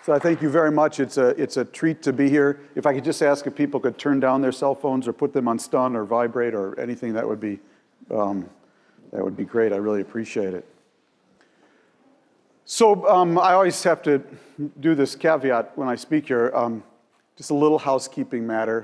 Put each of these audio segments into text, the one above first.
So I thank you very much. It's a treat to be here. If I could just ask if people could turn down their cell phones or put them on stun or vibrate or anything, that would be great. I really appreciate it. So I always have to do this caveat when I speak here. Just a little housekeeping matter.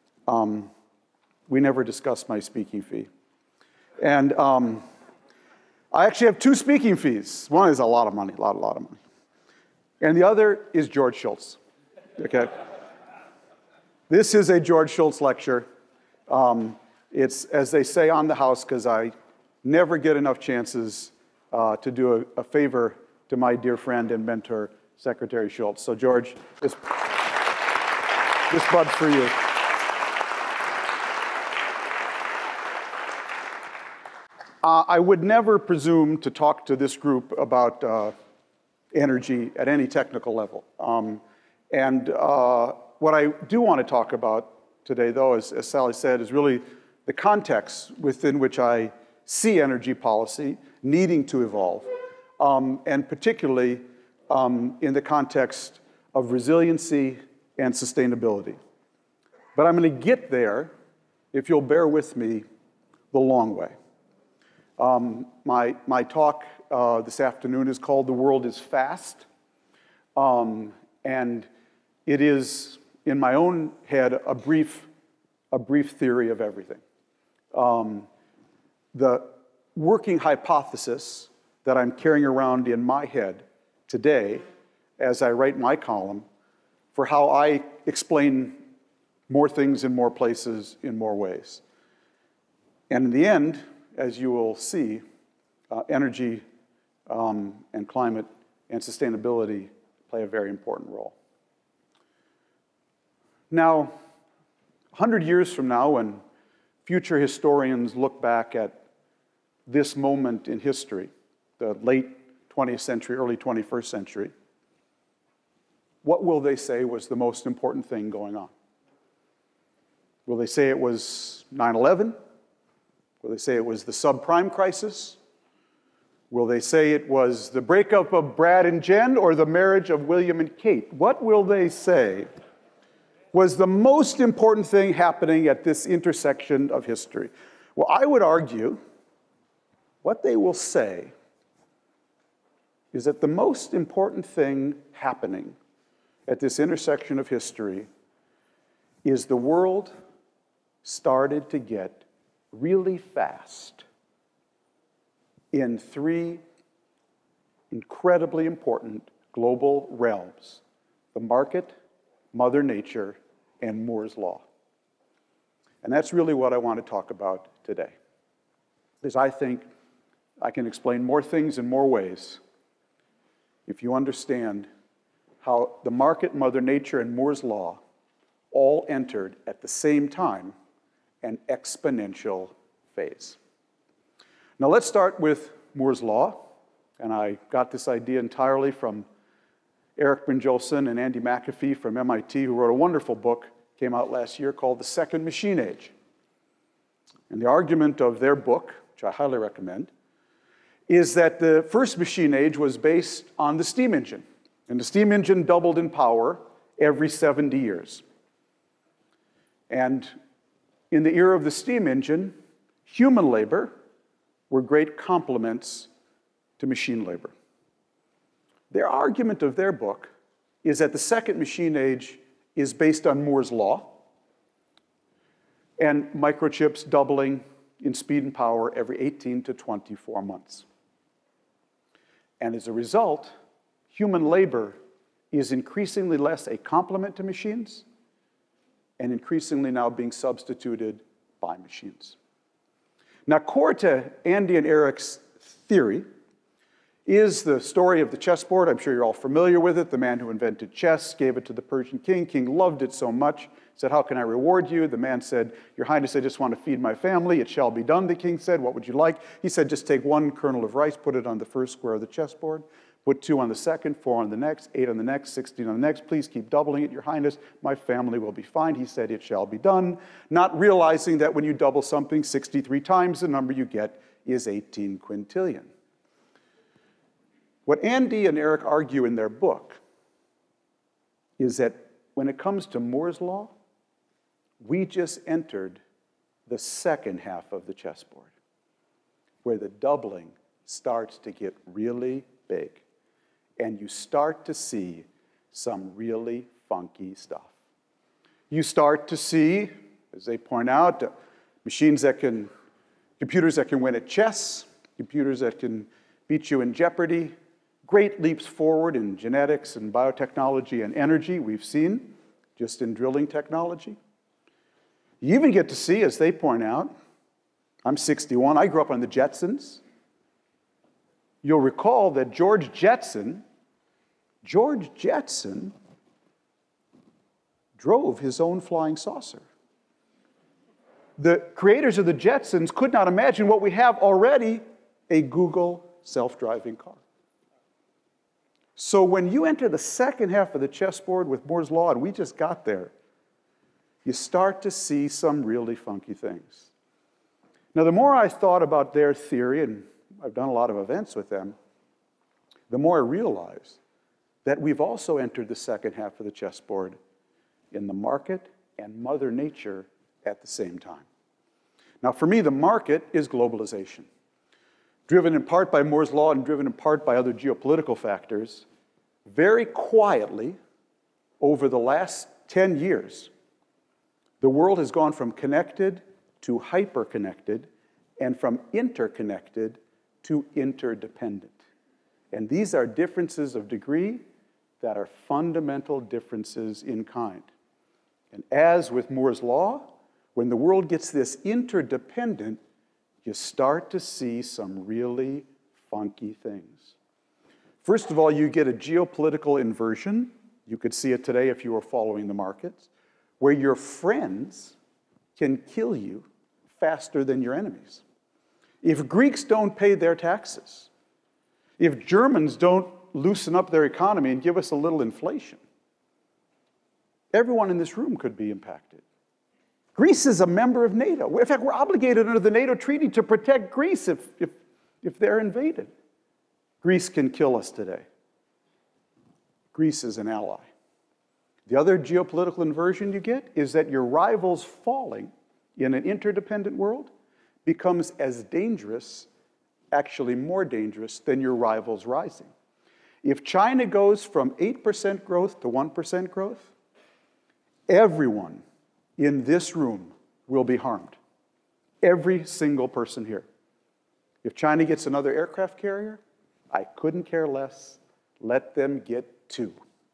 We never discuss my speaking fee. And I actually have two speaking fees. One is a lot of money, a lot of money. And the other is George Shultz, okay? This is a George Shultz lecture. It's, as they say, on the house, because I never get enough chances to do a favor to my dear friend and mentor, Secretary Shultz. So George, this bud's for you. I would never presume to talk to this group about energy at any technical level. What I do want to talk about today, though, as Sally said, is really the context within which I see energy policy needing to evolve, and particularly in the context of resiliency and sustainability. But I'm going to get there, if you'll bear with me, the long way. My talk this afternoon is called "The World is Fast," and it is, in my own head, a brief theory of everything. The working hypothesis that I'm carrying around in my head today, as I write my column, for how I explain more things in more places in more ways. And in the end, as you will see, energy and climate and sustainability play a very important role. Now, 100 years from now, when future historians look back at this moment in history, the late 20th century, early 21st century, what will they say was the most important thing going on? Will they say it was 9/11? Will they say it was the subprime crisis? Will they say it was the breakup of Brad and Jen or the marriage of William and Kate? What will they say was the most important thing happening at this intersection of history? Well, I would argue what they will say is that the most important thing happening at this intersection of history is the world started to get really fast in three incredibly important global realms: the market, Mother Nature, and Moore's Law. And that's really what I want to talk about today. Because I think I can explain more things in more ways if you understand how the market, Mother Nature, and Moore's Law all entered at the same time an exponential phase. Now let's start with Moore's Law, and I got this idea entirely from Eric Brynjolfsson and Andy McAfee from MIT, who wrote a wonderful book, came out last year, called The Second Machine Age. And the argument of their book, which I highly recommend, is that the first machine age was based on the steam engine, and the steam engine doubled in power every 70 years. And in the era of the steam engine, human labor were great complements to machine labor. Their argument of their book is that the second machine age is based on Moore's Law and microchips doubling in speed and power every 18 to 24 months. And as a result, human labor is increasingly less a complement to machines and increasingly now being substituted by machines. Now, core to Andy and Eric's theory is the story of the chessboard. I'm sure you're all familiar with it. The man who invented chess gave it to the Persian king. King loved it so much, said, "How can I reward you?" The man said, "Your Highness, I just want to feed my family. It shall be done," the king said. "What would you like?" He said, "Just take one kernel of rice, put it on the first square of the chessboard, put 2 on the second, 4 on the next, 8 on the next, 16 on the next. Please keep doubling it, Your Highness. My family will be fine." He said, "It shall be done," not realizing that when you double something 63 times, the number you get is 18 quintillion. What Andy and Eric argue in their book is that when it comes to Moore's Law, we just entered the second half of the chessboard, where the doubling starts to get really big, and you start to see some really funky stuff. You start to see, as they point out, computers that can win at chess, computers that can beat you in Jeopardy, great leaps forward in genetics and biotechnology and energy we've seen just in drilling technology. You even get to see, as they point out, I'm 61, I grew up on the Jetsons. You'll recall that George Jetson drove his own flying saucer. The creators of the Jetsons could not imagine what we have already, a Google self-driving car. So when you enter the second half of the chessboard with Moore's Law, and we just got there, you start to see some really funky things. Now, the more I thought about their theory, and I've done a lot of events with them, the more I realized that we've also entered the second half of the chessboard in the market and Mother Nature at the same time. Now, for me, the market is globalization. Driven in part by Moore's Law and driven in part by other geopolitical factors, very quietly, over the last 10 years, the world has gone from connected to hyper-connected and from interconnected to interdependent. And these are differences of degree that are fundamental differences in kind. And as with Moore's Law, when the world gets this interdependent, you start to see some really funky things. First of all, you get a geopolitical inversion. You could see it today if you were following the markets, where your friends can kill you faster than your enemies. If Greeks don't pay their taxes, if Germans don't loosen up their economy and give us a little inflation, everyone in this room could be impacted. Greece is a member of NATO. In fact, we're obligated under the NATO treaty to protect Greece if they're invaded. Greece can kill us today. Greece is an ally. The other geopolitical inversion you get is that your rivals falling in an interdependent world becomes as dangerous, actually more dangerous, than your rivals rising. If China goes from 8% growth to 1% growth, everyone in this room will be harmed. Every single person here. If China gets another aircraft carrier, I couldn't care less. Let them get two.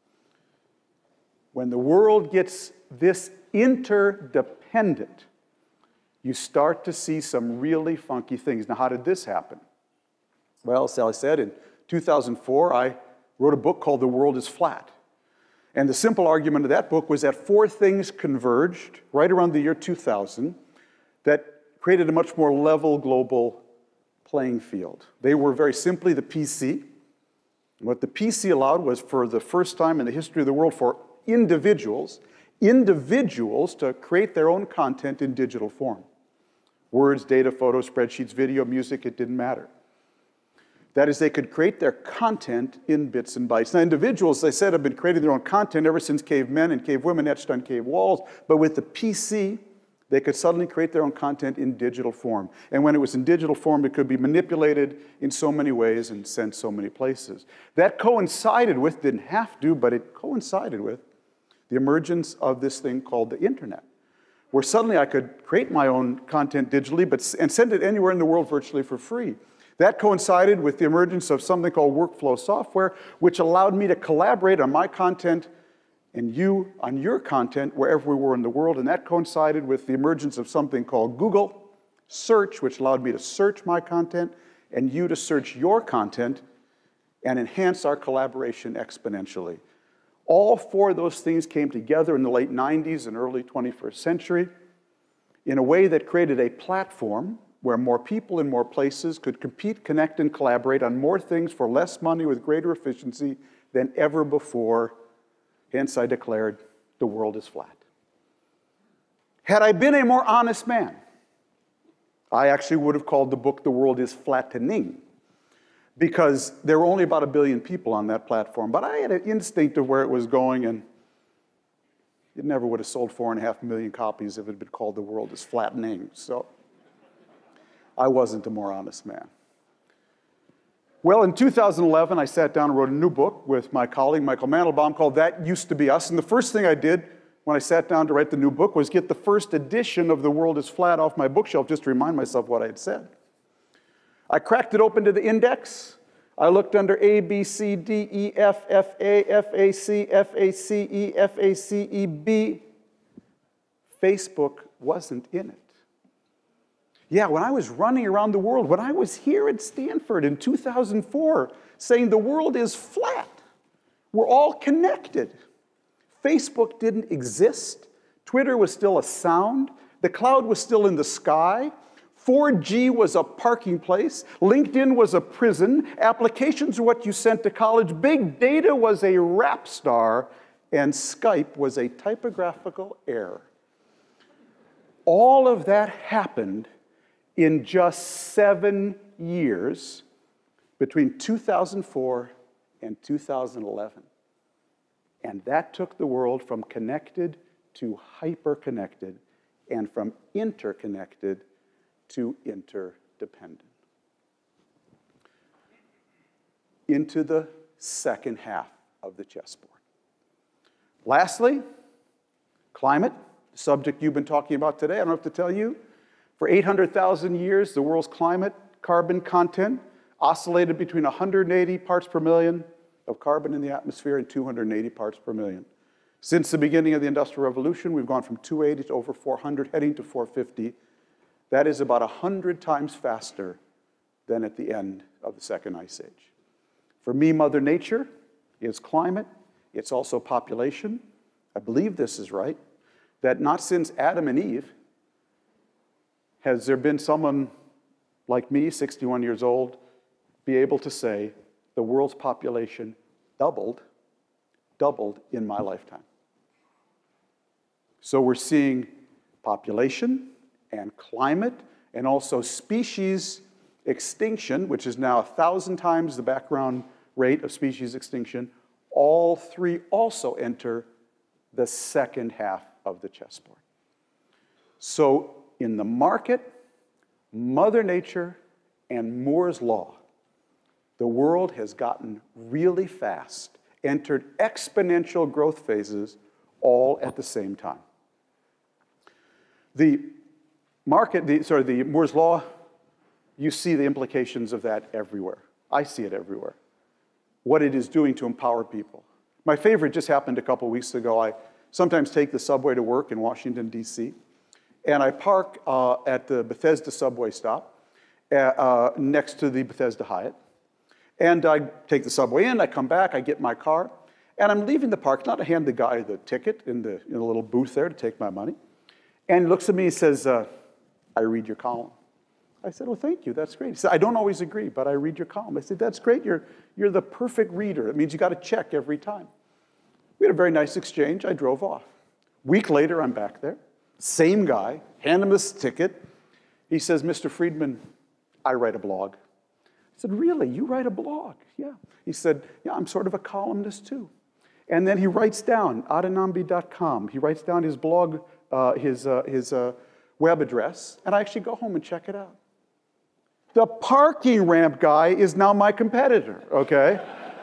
When the world gets this interdependent, you start to see some really funky things. Now, how did this happen? Well, as Sally said, in 2004, I wrote a book called The World is Flat. And the simple argument of that book was that four things converged right around the year 2000 that created a much more level global playing field. They were very simply the PC. And what the PC allowed was, for the first time in the history of the world, for individuals to create their own content in digital form. Words, data, photos, spreadsheets, video, music, it didn't matter. That is, they could create their content in bits and bytes. Now, individuals, they said, have been creating their own content ever since cavemen and cavewomen etched on cave walls. But with the PC, they could suddenly create their own content in digital form. And when it was in digital form, it could be manipulated in so many ways and sent so many places. That coincided with, didn't have to, but it coincided with the emergence of this thing called the internet, where suddenly I could create my own content digitally and send it anywhere in the world virtually for free. That coincided with the emergence of something called workflow software, which allowed me to collaborate on my content and you on your content wherever we were in the world. And that coincided with the emergence of something called Google Search, which allowed me to search my content and you to search your content and enhance our collaboration exponentially. All four of those things came together in the late 90s and early 21st century in a way that created a platform where more people in more places could compete, connect, and collaborate on more things for less money with greater efficiency than ever before. Hence, I declared, the world is flat. Had I been a more honest man, I actually would have called the book The World is Flattening, because there were only about 1 billion people on that platform. But I had an instinct of where it was going, and it never would have sold 4.5 million copies if it had been called The World is Flattening. So I wasn't a more honest man. Well, in 2011, I sat down and wrote a new book with my colleague, Michael Mandelbaum, called That Used to Be Us. And the first thing I did when I sat down to write the new book was get the first edition of The World is Flat off my bookshelf just to remind myself what I had said. I cracked it open to the index. I looked under A, B, C, D, E, F, F, A, F, A, C, F, A, C, E, F, A, C, E, B. Facebook wasn't in it. Yeah, when I was running around the world, when I was here at Stanford in 2004, saying the world is flat, we're all connected. Facebook didn't exist. Twitter was still a sound. The cloud was still in the sky. 4G was a parking place. LinkedIn was a prison. Applications were what you sent to college. Big data was a rap star. And Skype was a typographical error. All of that happened in just 7 years between 2004 and 2011. And that took the world from connected to hyper-connected and from interconnected to interdependent. Into the second half of the chessboard. Lastly, climate, the subject you've been talking about today. I don't have to tell you. For 800,000 years, the world's climate carbon content oscillated between 180 parts per million of carbon in the atmosphere and 280 parts per million. Since the beginning of the Industrial Revolution, we've gone from 280 to over 400, heading to 450. That is about 100 times faster than at the end of the Second Ice Age. For me, Mother Nature is climate. It's also population. I believe this is right, that not since Adam and Eve has there been someone like me, 61 years old, be able to say the world's population doubled in my lifetime. So we're seeing population and climate and also species extinction, which is now 1,000 times the background rate of species extinction. All three also enter the second half of the chessboard. So in the market, Mother Nature, and Moore's Law, the world has gotten really fast, entered exponential growth phases all at the same time. The Moore's Law, you see the implications of that everywhere. I see it everywhere. What it is doing to empower people. My favorite just happened a couple weeks ago. I sometimes take the subway to work in Washington, D.C., and I park at the Bethesda subway stop next to the Bethesda Hyatt. And I take the subway in, I come back, I get my car, and I'm leaving the parking lot. I hand the guy the ticket in the little booth there to take my money. And he looks at me and says, I read your column. I said, well, thank you, that's great. He said, I don't always agree, but I read your column. I said, that's great, you're the perfect reader. It means you got to check every time. We had a very nice exchange, I drove off. Week later, I'm back there. Same guy, hand him this ticket. He says, Mr. Friedman, I write a blog. I said, really, you write a blog? Yeah. He said, yeah, I'm sort of a columnist too. And then he writes down, adenambi.com. He writes down his blog, his web address, and I actually go home and check it out. The parking ramp guy is now my competitor, okay?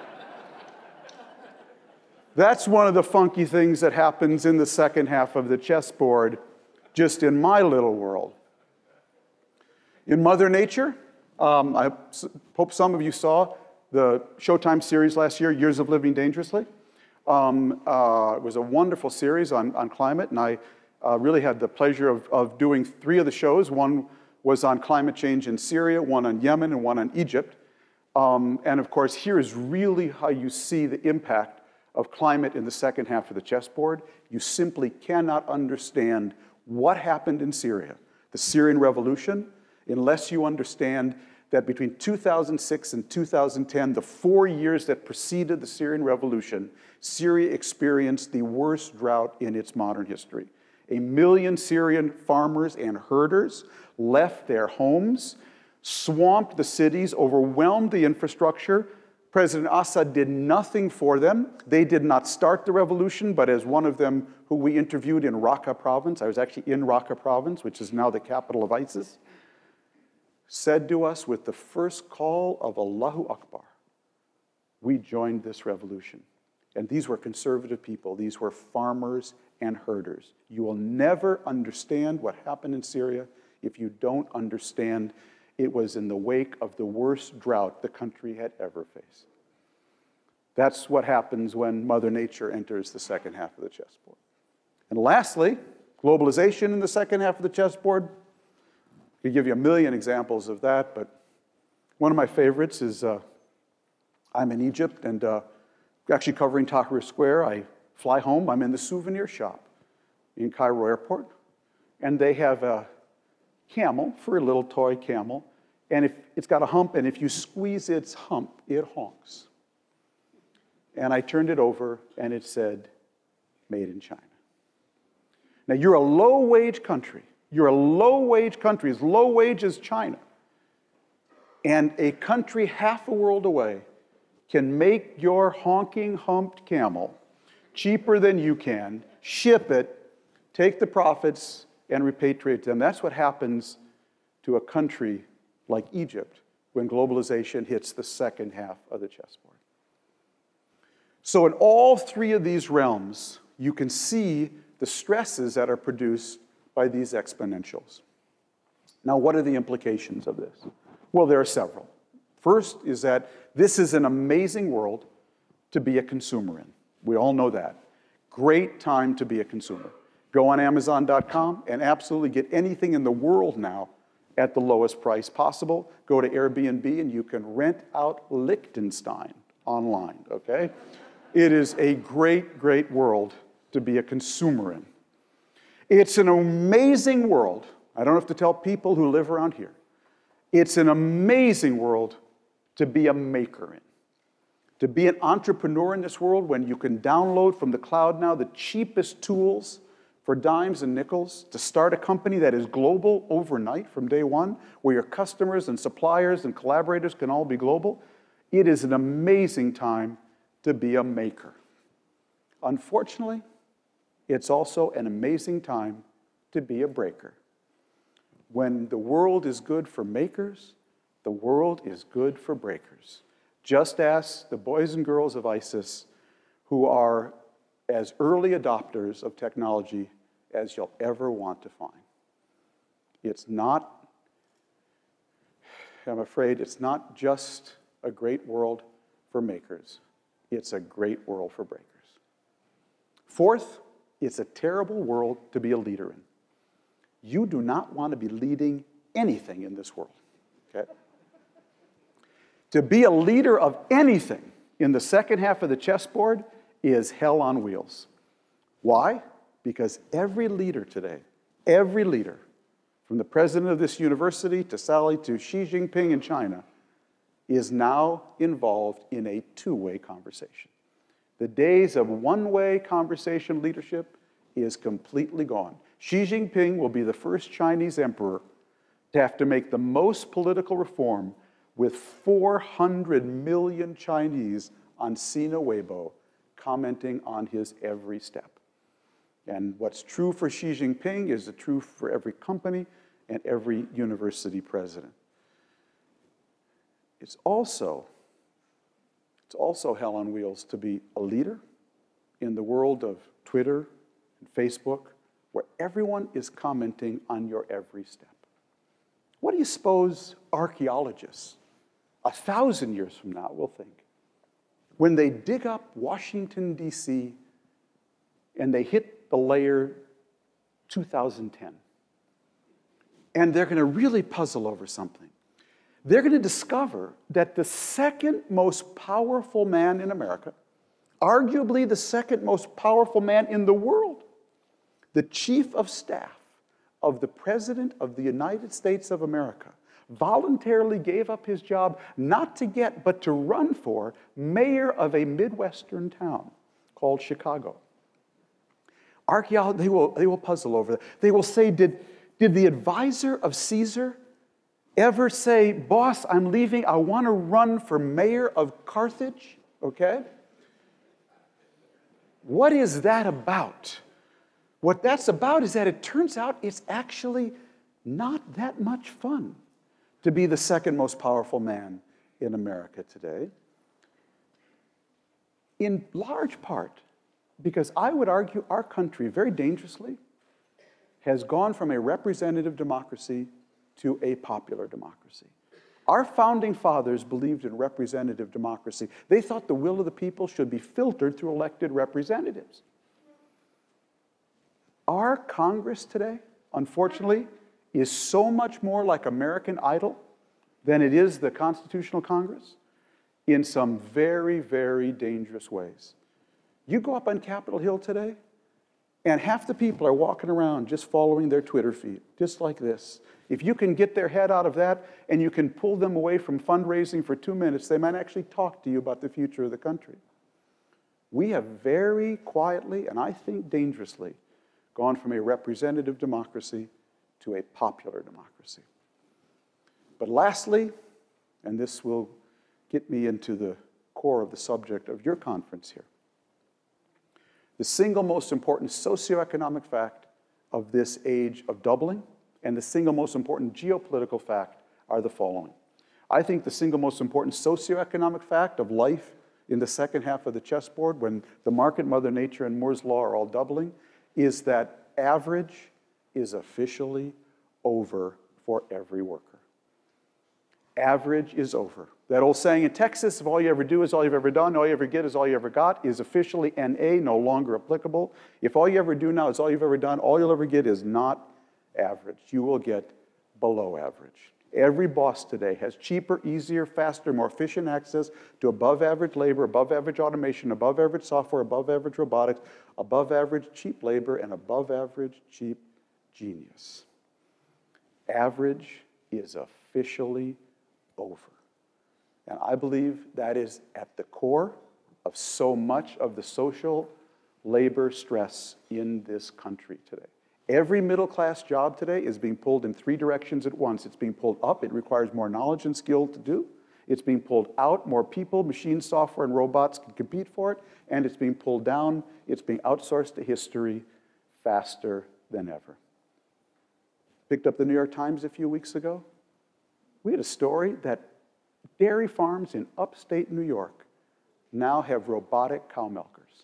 That's one of the funky things that happens in the second half of the chessboard, just in my little world. In Mother Nature, I hope some of you saw the Showtime series last year, Years of Living Dangerously. It was a wonderful series on climate, and I really had the pleasure of doing 3 of the shows. One was on climate change in Syria, one on Yemen, and one on Egypt. And of course, here is really how you see the impact of climate in the second half of the chessboard. You simply cannot understand what happened in Syria, the Syrian revolution, unless you understand that between 2006 and 2010, the 4 years that preceded the Syrian revolution, Syria experienced the worst drought in its modern history. 1 million Syrian farmers and herders left their homes, swamped the cities, overwhelmed the infrastructure. President Assad did nothing for them. They did not start the revolution, but as one of them who we interviewed in Raqqa province, I was actually in Raqqa province, which is now the capital of ISIS, said to us with the first call of Allahu Akbar, we joined this revolution. And these were conservative people. These were farmers and herders. You will never understand what happened in Syria if you don't understand it was in the wake of the worst drought the country had ever faced. That's what happens when Mother Nature enters the second half of the chessboard. And lastly, globalization in the second half of the chessboard. I could give you a million examples of that, but one of my favorites is I'm in Egypt and actually covering Tahrir Square. I fly home. I'm in the souvenir shop in Cairo Airport, and they have a camel, for a little toy camel, and it's got a hump, and if you squeeze its hump, it honks. And I turned it over, and it said, made in China. Now, you're a low-wage country. You're a low-wage country, as low wage as China. And a country half a world away can make your honking, humped camel cheaper than you can, ship it, take the profits, and repatriate them. That's what happens to a country like Egypt when globalization hits the second half of the chessboard. So in all three of these realms, you can see the stresses that are produced by these exponentials. Now, what are the implications of this? Well, there are several. First is that this is an amazing world to be a consumer in. We all know that. Great time to be a consumer. Go on Amazon.com and absolutely get anything in the world now at the lowest price possible. Go to Airbnb and you can rent out Liechtenstein online, okay? It is a great, great world to be a consumer in. It's an amazing world. I don't have to tell people who live around here. It's an amazing world to be a maker in. To be an entrepreneur in this world when you can download from the cloud now the cheapest tools for dimes and nickels, to start a company that is global overnight from day one, where your customers and suppliers and collaborators can all be global. It is an amazing time to be a maker. Unfortunately, it's also an amazing time to be a breaker. When the world is good for makers, the world is good for breakers. Just ask the boys and girls of ISIS who are as early adopters of technology as you'll ever want to find. It's not, I'm afraid, it's not just a great world for makers. It's a great world for breakers. Fourth, it's a terrible world to be a leader in. You do not want to be leading anything in this world, okay? To be a leader of anything in the second half of the chessboard is hell on wheels. Why? Because every leader today, every leader, from the president of this university to Sally to Xi Jinping in China, is now involved in a two-way conversation. The days of one-way conversation leadership is completely gone. Xi Jinping will be the first Chinese emperor to have to make the most political reform with 400 million Chinese on Sina Weibo commenting on his every step. And what's true for Xi Jinping is true for every company and every university president. It's also hell on wheels to be a leader in the world of Twitter and Facebook, where everyone is commenting on your every step. What do you suppose archaeologists 1,000 years from now will think when they dig up Washington, D.C., and they hit the layer 2010, and they're going to really puzzle over something? They're going to discover that the second most powerful man in America, arguably the second most powerful man in the world, the chief of staff of the President of the United States of America, voluntarily gave up his job not to get, but to run for mayor of a Midwestern town called Chicago. Archaeologists, they will puzzle over that. They will say, did the advisor of Caesar ever say, boss, I'm leaving, I want to run for mayor of Carthage, okay? What is that about? What that's about is that it turns out it's actually not that much fun to be the second most powerful man in America today. In large part because I would argue our country, very dangerously, has gone from a representative democracy to a popular democracy. Our founding fathers believed in representative democracy. They thought the will of the people should be filtered through elected representatives. Our Congress today, unfortunately, is so much more like American Idol than it is the Constitutional Congress in some very, very dangerous ways. You go up on Capitol Hill today, and half the people are walking around just following their Twitter feed, just like this. If you can get their head out of that and you can pull them away from fundraising for 2 minutes, they might actually talk to you about the future of the country. We have very quietly, and I think dangerously, gone from a representative democracy to a popular democracy. But lastly, and this will get me into the core of the subject of your conference here, the single most important socioeconomic fact of this age of doubling and the single most important geopolitical fact are the following. I think the single most important socioeconomic fact of life in the second half of the chessboard, when the market, Mother Nature, and Moore's Law are all doubling, is that average is officially over for every worker. Average is over. That old saying in Texas, if all you ever do is all you've ever done, all you ever get is all you ever got, is officially NA, no longer applicable. If all you ever do now is all you've ever done, all you'll ever get is not average. You will get below average. Every boss today has cheaper, easier, faster, more efficient access to above average labor, above average automation, above average software, above average robotics, above average cheap labor, and above average cheap genius. Average is officially over. And I believe that is at the core of so much of the social labor stress in this country today. Every middle-class job today is being pulled in 3 directions at once. It's being pulled up. It requires more knowledge and skill to do. It's being pulled out. More people, machine software, and robots can compete for it. And it's being pulled down. It's being outsourced to history faster than ever. Picked up the New York Times a few weeks ago. We had a story that dairy farms in upstate New York now have robotic cow milkers.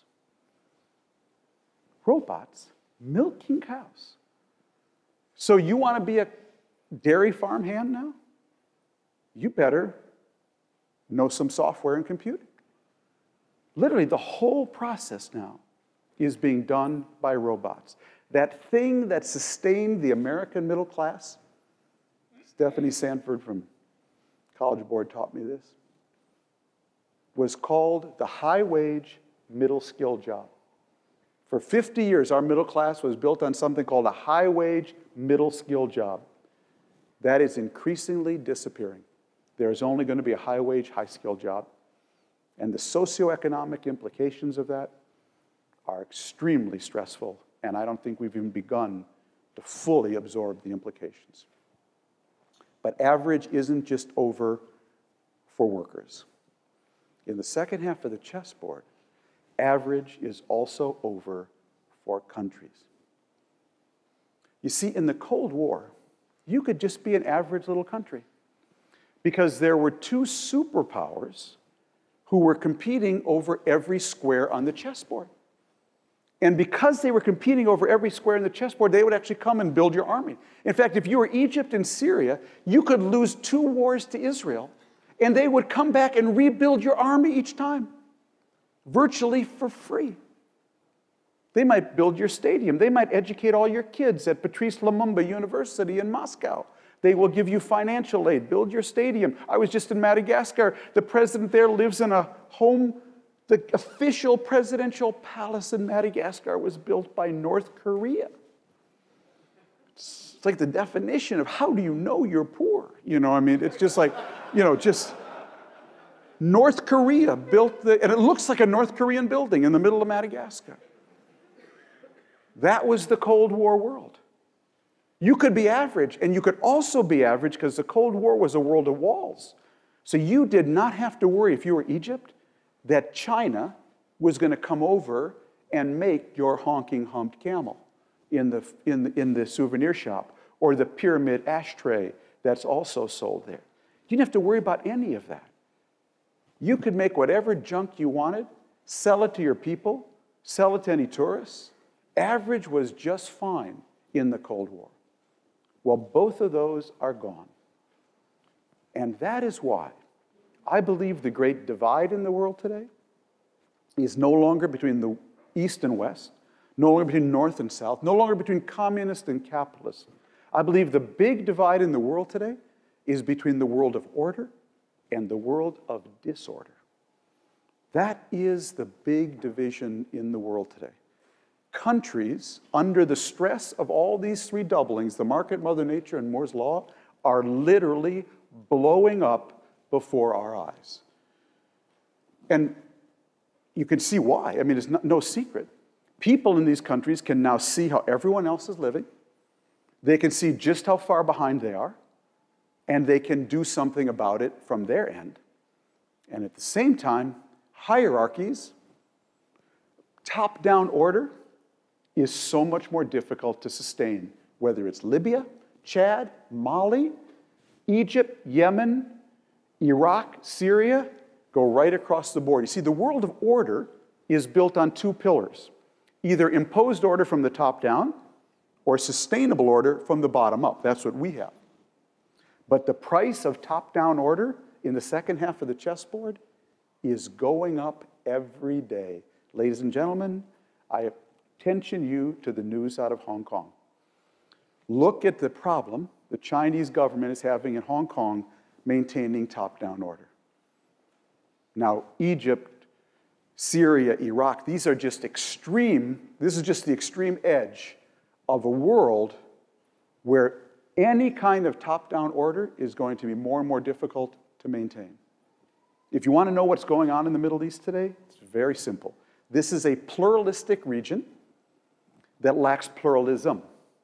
Robots milking cows. So you want to be a dairy farm hand now? You better know some software and computing. Literally, the whole process now is being done by robots. That thing that sustained the American middle class, Stephanie Sanford from College Board taught me this, was called the high-wage middle-skill job. For 50 years, our middle class was built on something called a high-wage middle-skill job. That is increasingly disappearing. There is only going to be a high-wage, high-skill job. And the socioeconomic implications of that are extremely stressful, and I don't think we've even begun to fully absorb the implications. But average isn't just over for workers. In the second half of the chessboard, average is also over for countries. You see, in the Cold War, you could just be an average little country because there were 2 superpowers who were competing over every square on the chessboard. And because they were competing over every square in the chessboard, they would actually come and build your army. In fact, if you were Egypt and Syria, you could lose 2 wars to Israel, and they would come back and rebuild your army each time, virtually for free. They might build your stadium. They might educate all your kids at Patrice Lumumba University in Moscow. They will give you financial aid, build your stadium. I was just in Madagascar. The president there lives in a home. The official presidential palace in Madagascar was built by North Korea. It's like the definition of how do you know you're poor? You know, I mean, it's just like, just North Korea built and it looks like a North Korean building in the middle of Madagascar. That was the Cold War world. You could be average, and you could also be average because the Cold War was a world of walls. So you did not have to worry, if you were Egypt, that China was going to come over and make your honking humped camel in the souvenir shop, or the pyramid ashtray that's also sold there. You didn't have to worry about any of that. You could make whatever junk you wanted, sell it to your people, sell it to any tourists. Average was just fine in the Cold War. Well, both of those are gone. And that is why I believe the great divide in the world today is no longer between the East and West, no longer between North and South, no longer between communist and capitalist. I believe the big divide in the world today is between the world of order and the world of disorder. That is the big division in the world today. Countries, under the stress of all these three doublings, the market, Mother Nature, and Moore's Law, are literally blowing up before our eyes. And you can see why. I mean, it's no secret. People in these countries can now see how everyone else is living. They can see just how far behind they are, and they can do something about it from their end. And at the same time, hierarchies, top-down order, is so much more difficult to sustain, whether it's Libya, Chad, Mali, Egypt, Yemen, Iraq, Syria, go right across the board. You see, the world of order is built on two pillars, either imposed order from the top down or sustainable order from the bottom up. That's what we have. But the price of top-down order in the second half of the chessboard is going up every day. Ladies and gentlemen, I attention you to the news out of Hong Kong. Look at the problem the Chinese government is having in Hong Kong maintaining top-down order. Now, Egypt, Syria, Iraq, these are just extreme, this is just the extreme edge of a world where any kind of top-down order is going to be more and more difficult to maintain. If you want to know what's going on in the Middle East today, it's very simple. This is a pluralistic region that lacks pluralism.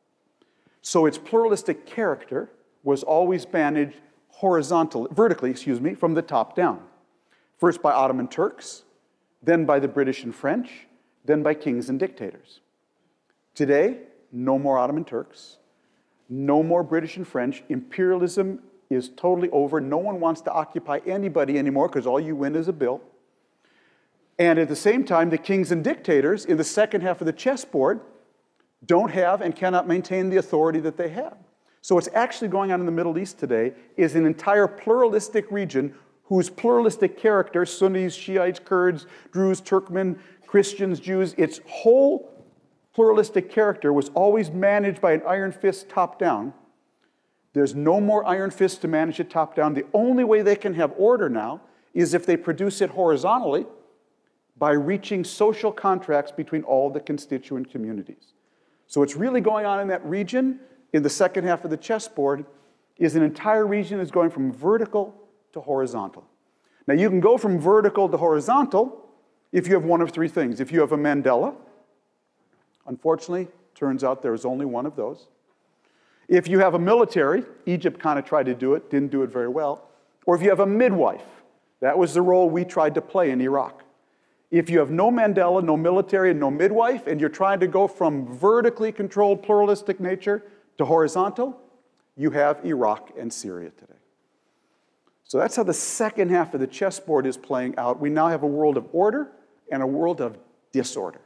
So its pluralistic character was always managed vertically, from the top down. First by Ottoman Turks, then by the British and French, then by kings and dictators. Today, no more Ottoman Turks, no more British and French. Imperialism is totally over. No one wants to occupy anybody anymore because all you win is a bill. And at the same time, the kings and dictators in the second half of the chessboard don't have and cannot maintain the authority that they have. So what's actually going on in the Middle East today is an entire pluralistic region whose pluralistic character, Sunnis, Shiites, Kurds, Druze, Turkmen, Christians, Jews, its whole pluralistic character was always managed by an iron fist top-down. There's no more iron fist to manage it top-down. The only way they can have order now is if they produce it horizontally by reaching social contracts between all the constituent communities. So what's really going on in that region, in the second half of the chessboard, is an entire region that's going from vertical to horizontal. Now you can go from vertical to horizontal if you have one of three things. If you have a Mandela, unfortunately, turns out there's only one of those. If you have a military, Egypt kind of tried to do it, didn't do it very well. Or if you have a midwife, that was the role we tried to play in Iraq. If you have no Mandela, no military, and no midwife, and you're trying to go from vertically controlled pluralistic nature to horizontal, you have Iraq and Syria today. So that's how the second half of the chessboard is playing out. We now have a world of order and a world of disorder.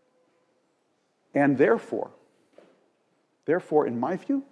And therefore, in my view,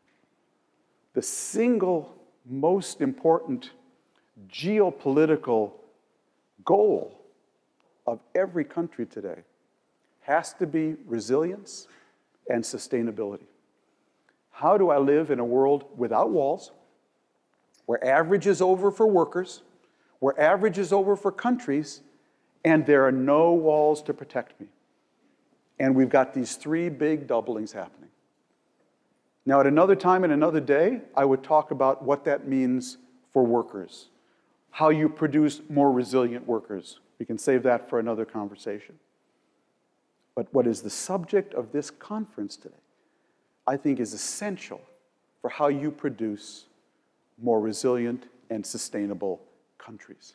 the single most important geopolitical goal of every country today has to be resilience and sustainability. How do I live in a world without walls, where average is over for workers, where average is over for countries, and there are no walls to protect me? And we've got these three big doublings happening. Now, at another time and another day, I would talk about what that means for workers, how you produce more resilient workers. We can save that for another conversation. But what is the subject of this conference today? I think is essential for how you produce more resilient and sustainable countries.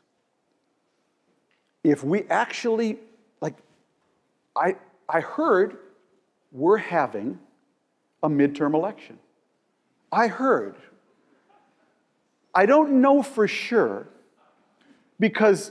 If we actually, I heard we're having a midterm election. I heard. I don't know for sure because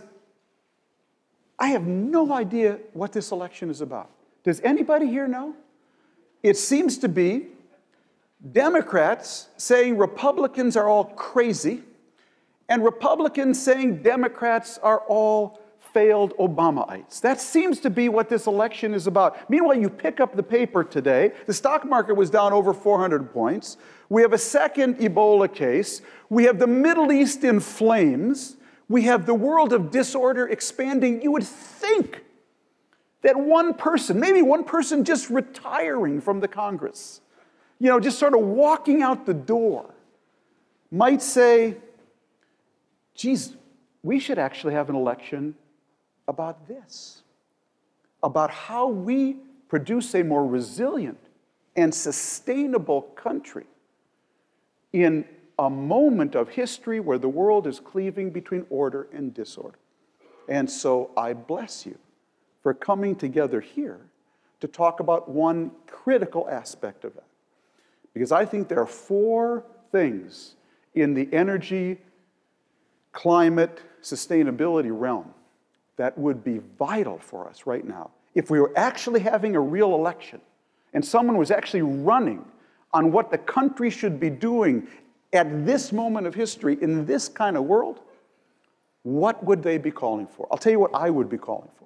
I have no idea what this election is about. Does anybody here know? It seems to be Democrats saying Republicans are all crazy, and Republicans saying Democrats are all failed Obamaites. That seems to be what this election is about. Meanwhile, you pick up the paper today, the stock market was down over 400 points. We have a second Ebola case. We have the Middle East in flames. We have the world of disorder expanding. You would think that one person, maybe one person just retiring from the Congress, just sort of walking out the door, might say, geez, we should actually have an election about this, about how we produce a more resilient and sustainable country in a moment of history where the world is cleaving between order and disorder. And so I bless you for coming together here to talk about one critical aspect of that. Because I think there are 4 things in the energy, climate, sustainability realm that would be vital for us right now. If we were actually having a real election and someone was actually running on what the country should be doing at this moment of history in this kind of world, what would they be calling for? I'll tell you what I would be calling for.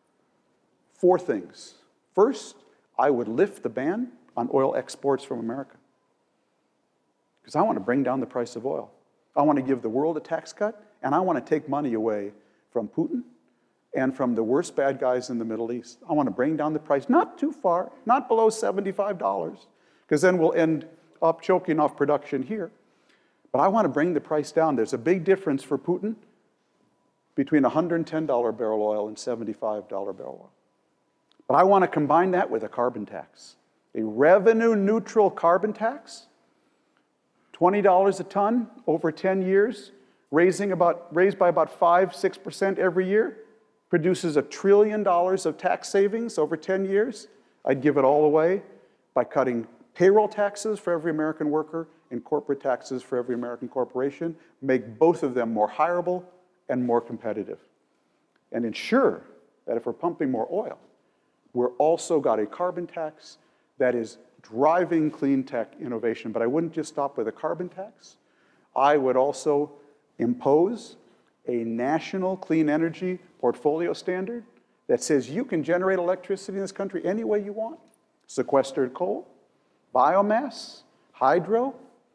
4 things. First, I would lift the ban on oil exports from America. Because I want to bring down the price of oil. I want to give the world a tax cut, and I want to take money away from Putin and from the worst bad guys in the Middle East. I want to bring down the price, not too far, not below $75, because then we'll end up choking off production here. But I want to bring the price down. There's a big difference for Putin between $110 barrel oil and $75 barrel oil. But I want to combine that with a carbon tax, a revenue-neutral carbon tax, $20 a ton over 10 years, raised by about 5-6% every year, produces $1 trillion of tax savings over 10 years. I'd give it all away by cutting payroll taxes for every American worker and corporate taxes for every American corporation, make both of them more hireable and more competitive, and ensure that if we're pumping more oil, we're also got a carbon tax that is driving clean tech innovation. But I wouldn't just stop with a carbon tax. I would also impose a national clean energy portfolio standard that says you can generate electricity in this country any way you want. Sequestered coal, biomass, hydro,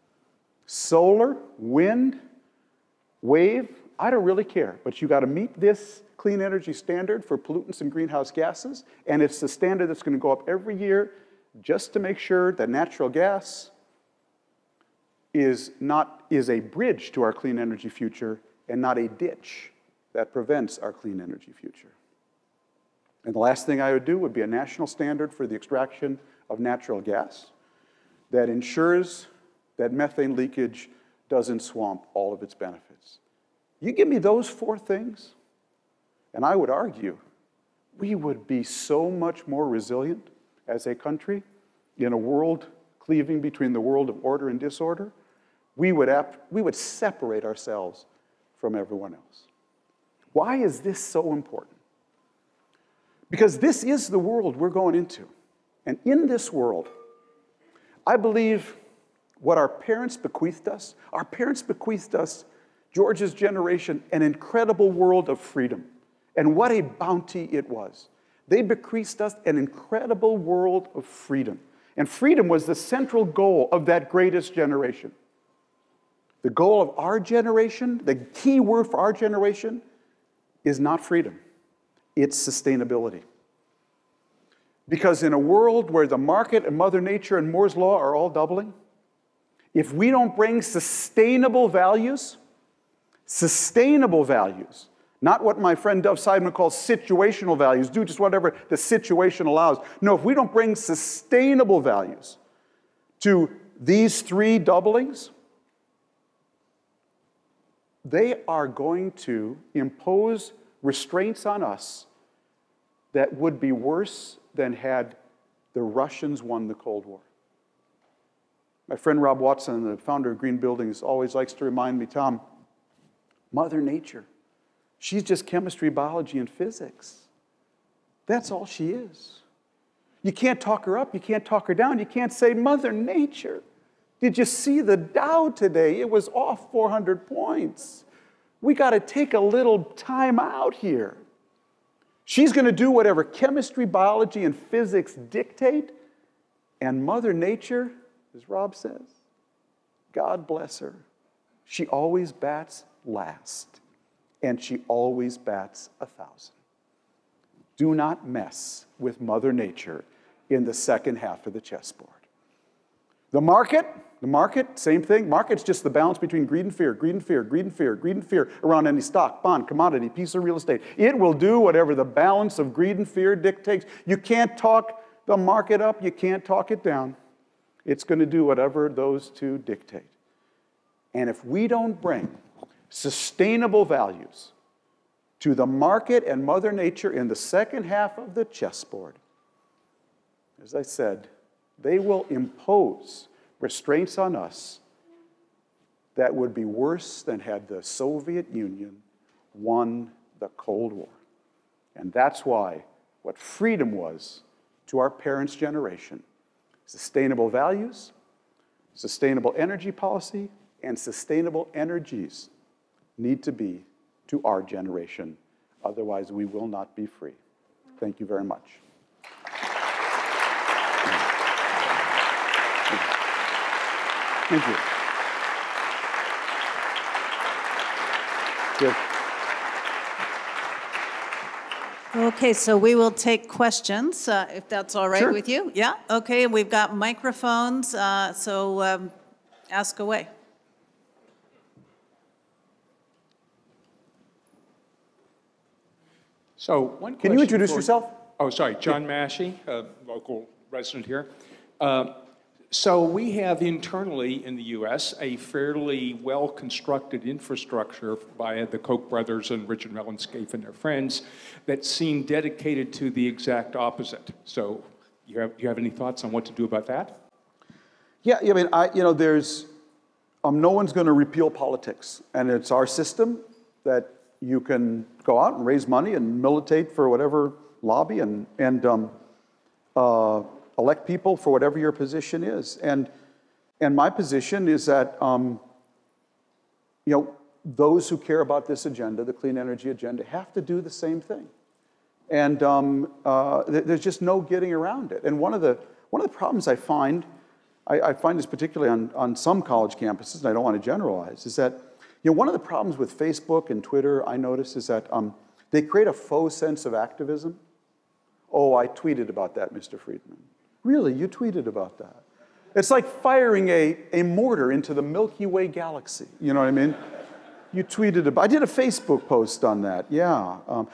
solar, wind, wave, I don't really care. But you got to meet this clean energy standard for pollutants and greenhouse gases, and it's the standard that's going to go up every year just to make sure that natural gas is a bridge to our clean energy future and not a ditch that prevents our clean energy future. And the last thing I would do would be a national standard for the extraction of natural gas that ensures that methane leakage doesn't swamp all of its benefits. You give me those 4 things, and I would argue we would be so much more resilient as a country in a world cleaving between the world of order and disorder. We would separate ourselves from everyone else. Why is this so important? Because this is the world we're going into. And in this world, I believe what our parents bequeathed us, George's generation, an incredible world of freedom. And what a bounty it was. They bequeathed us an incredible world of freedom. And freedom was the central goal of that greatest generation. The goal of our generation, the key word for our generation, is not freedom. It's sustainability. Because in a world where the market and Mother Nature and Moore's Law are all doubling, if we don't bring sustainable values, not what my friend Dov Seidman calls situational values, do just whatever the situation allows. No, if we don't bring sustainable values to these 3 doublings, they are going to impose restraints on us that would be worse than had the Russians won the Cold War. My friend Rob Watson, the founder of Green Buildings, always likes to remind me, Tom, Mother Nature, she's just chemistry, biology, and physics. That's all she is. You can't talk her up, you can't talk her down, you can't say, Mother Nature, did you see the Dow today? It was off 400 points. We got to take a little time out here. She's going to do whatever chemistry, biology, and physics dictate, and Mother Nature, as Rob says, God bless her, she always bats last, and she always bats 1,000. Do not mess with Mother Nature in the second half of the chessboard. The market, same thing. Market's just the balance between greed and fear, greed and fear, greed and fear, greed and fear around any stock, bond, commodity, piece of real estate. It will do whatever the balance of greed and fear dictates. You can't talk the market up, you can't talk it down. It's going to do whatever those two dictate. And if we don't bring sustainable values to the market and Mother Nature in the second half of the chessboard, as I said, they will impose restraints on us that would be worse than had the Soviet Union won the Cold War. And that's why what freedom was to our parents' generation, sustainable values, sustainable energy policy, and sustainable energies need to be to our generation. Otherwise, we will not be free. Thank you very much. Thank you. Good. Okay, so we will take questions, if that's all right with you. Yeah, okay, we've got microphones, so ask away. So one question. Can you introduce yourself? Oh, sorry, John Massey, a local resident here. So we have internally in the U.S. a fairly well-constructed infrastructure by the Koch brothers and Richard Mellon-Scaife and their friends that seem dedicated to the exact opposite. So you have any thoughts on what to do about that? Yeah, I mean, there's no one's going to repeal politics, and it's our system that you can go out and raise money and militate for whatever lobby and elect people for whatever your position is. And my position is that, those who care about this agenda, the clean energy agenda, have to do the same thing. And there's just no getting around it. And one of the problems I find this particularly on some college campuses, and I don't want to generalize, is that one of the problems with Facebook and Twitter, I notice, is that they create a faux sense of activism. Oh, I tweeted about that, Mr. Friedman. Really, you tweeted about that. It's like firing a mortar into the Milky Way galaxy. You know what I mean? You tweeted about. I did a Facebook post on that. Yeah.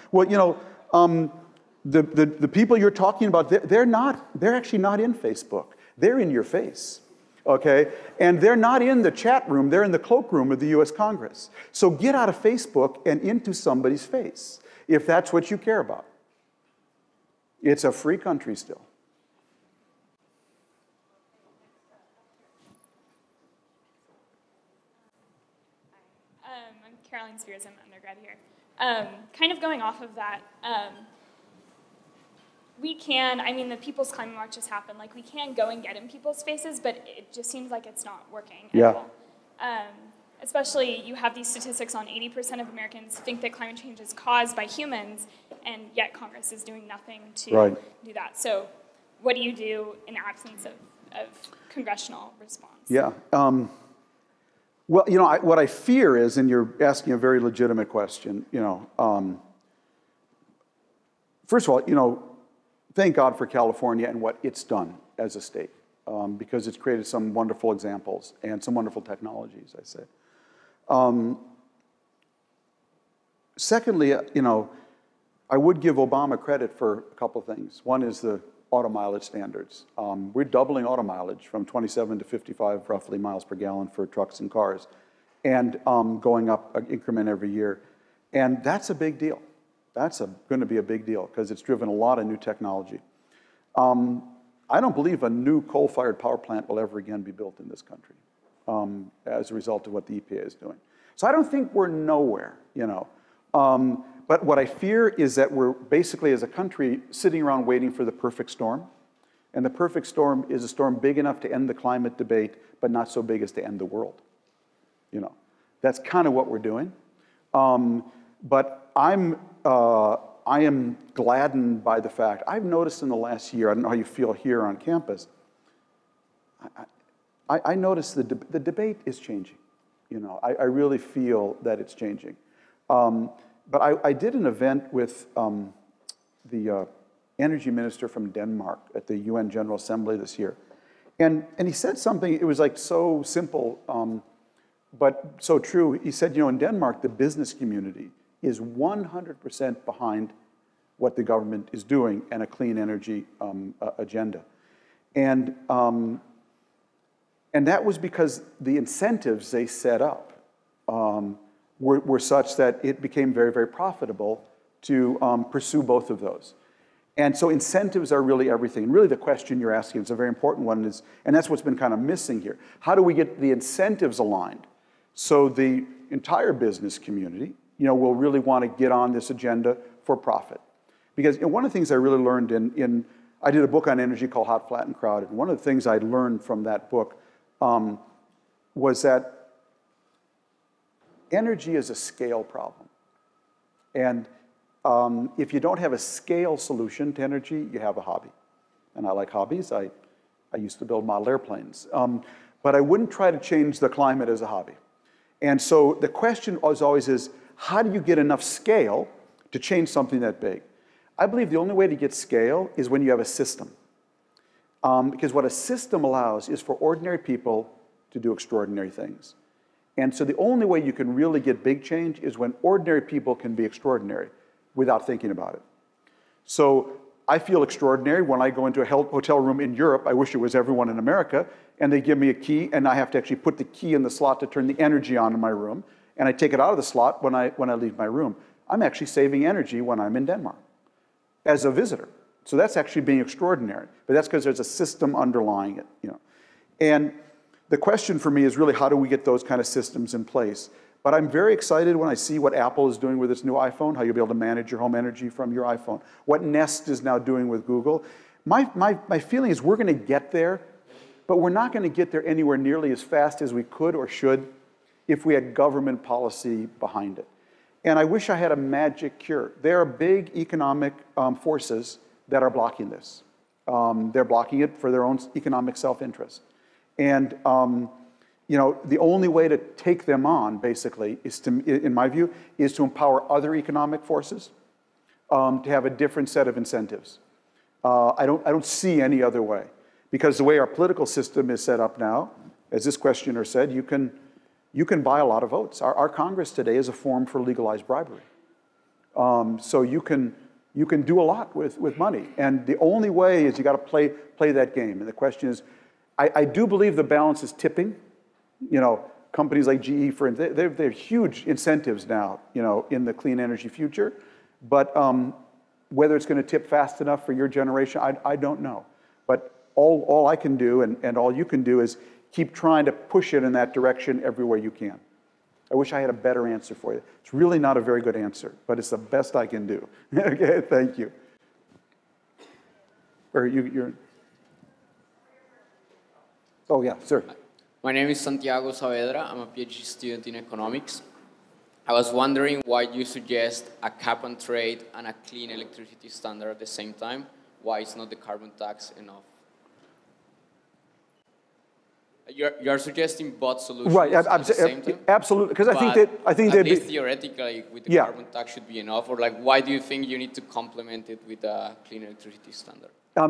The people you're talking about, they're actually not in Facebook. They're in your face. Okay? And they're not in the chat room. They're in the cloakroom of the U.S. Congress. So get out of Facebook and into somebody's face, if that's what you care about. It's a free country still. I'm Caroline Spears. I'm an undergrad here. Kind of going off of that, the People's Climate Marches happen. Like, we can go and get in people's faces, but it just seems like it's not working at all. Especially, you have these statistics on 80% of Americans think that climate change is caused by humans, and yet Congress is doing nothing to do that. So what do you do in absence of congressional response? Yeah. Well, what I fear is, and you're asking a very legitimate question, first of all, thank God for California and what it's done as a state, because it's created some wonderful examples and some wonderful technologies, I say. Secondly, I would give Obama credit for a couple of things. One is the auto mileage standards. We're doubling auto mileage from 27 to 55 roughly miles per gallon for trucks and cars, and going up an increment every year. And that's a big deal. That's going to be a big deal because it's driven a lot of new technology. I don't believe a new coal-fired power plant will ever again be built in this country as a result of what the EPA is doing. So I don't think we're nowhere, you know. But what I fear is that we're basically, as a country, sitting around waiting for the perfect storm. And the perfect storm is a storm big enough to end the climate debate, but not so big as to end the world. You know, that's kind of what we're doing. But I am gladdened by the fact, I've noticed in the last year, I don't know how you feel here on campus, I noticed the debate is changing. You know, I really feel that it's changing. But I did an event with the energy minister from Denmark at the UN General Assembly this year. And he said something, it was like so simple, but so true. He said, you know, in Denmark, the business community is 100% behind what the government is doing and a clean energy agenda. And that was because the incentives they set up were such that it became very, very profitable to pursue both of those. And so incentives are really everything. And really the question you're asking is a very important one, and that's what's been kind of missing here. How do we get the incentives aligned so the entire business community, you know, will really want to get on this agenda for profit? Because, you know, one of the things I really learned I did a book on energy called Hot, Flat, and Crowded. And one of the things I learned from that book was that energy is a scale problem. And if you don't have a scale solution to energy, you have a hobby. And I like hobbies. I used to build model airplanes. But I wouldn't try to change the climate as a hobby. And so the question always is, how do you get enough scale to change something that big? I believe the only way to get scale is when you have a system. Because what a system allows is for ordinary people to do extraordinary things. And so the only way you can really get big change is when ordinary people can be extraordinary without thinking about it. So I feel extraordinary when I go into a hotel room in Europe. I wish it was everyone in America. And they give me a key, and I have to actually put the key in the slot to turn the energy on in my room. And I take it out of the slot when I leave my room. I'm actually saving energy when I'm in Denmark as a visitor. So that's actually being extraordinary. But that's because there's a system underlying it, you know. And the question for me is really, how do we get those kind of systems in place? But I'm very excited when I see what Apple is doing with its new iPhone, how you'll be able to manage your home energy from your iPhone. What Nest is now doing with Google. My feeling is we're going to get there, but we're not going to get there anywhere nearly as fast as we could or should if we had government policy behind it. And I wish I had a magic cure. There are big economic forces that are blocking this. They're blocking it for their own economic self-interest. And you know, the only way to take them on, basically, is to, in my view, is to empower other economic forces to have a different set of incentives. I don't see any other way. Because the way our political system is set up now, as this questioner said, you can buy a lot of votes. Our Congress today is a forum for legalized bribery. So you can do a lot with money. And the only way is you got to play that game. And the question is, I do believe the balance is tipping. You know, companies like GE, for instance, they have huge incentives now, you know, in the clean energy future. But whether it's going to tip fast enough for your generation, I don't know. But all I can do and all you can do is keep trying to push it in that direction everywhere you can. I wish I had a better answer for you. It's really not a very good answer, but it's the best I can do. Okay, thank you. Or you're... Oh, yeah, sir. My name is Santiago Saavedra. I'm a PhD student in economics. I was wondering why you suggest a cap and trade and a clean electricity standard at the same time. Why is not the carbon tax enough? You're suggesting both solutions at the same time? Absolutely, because I think at least theoretically with the carbon tax should be enough, or like why do you think you need to complement it with a clean electricity standard?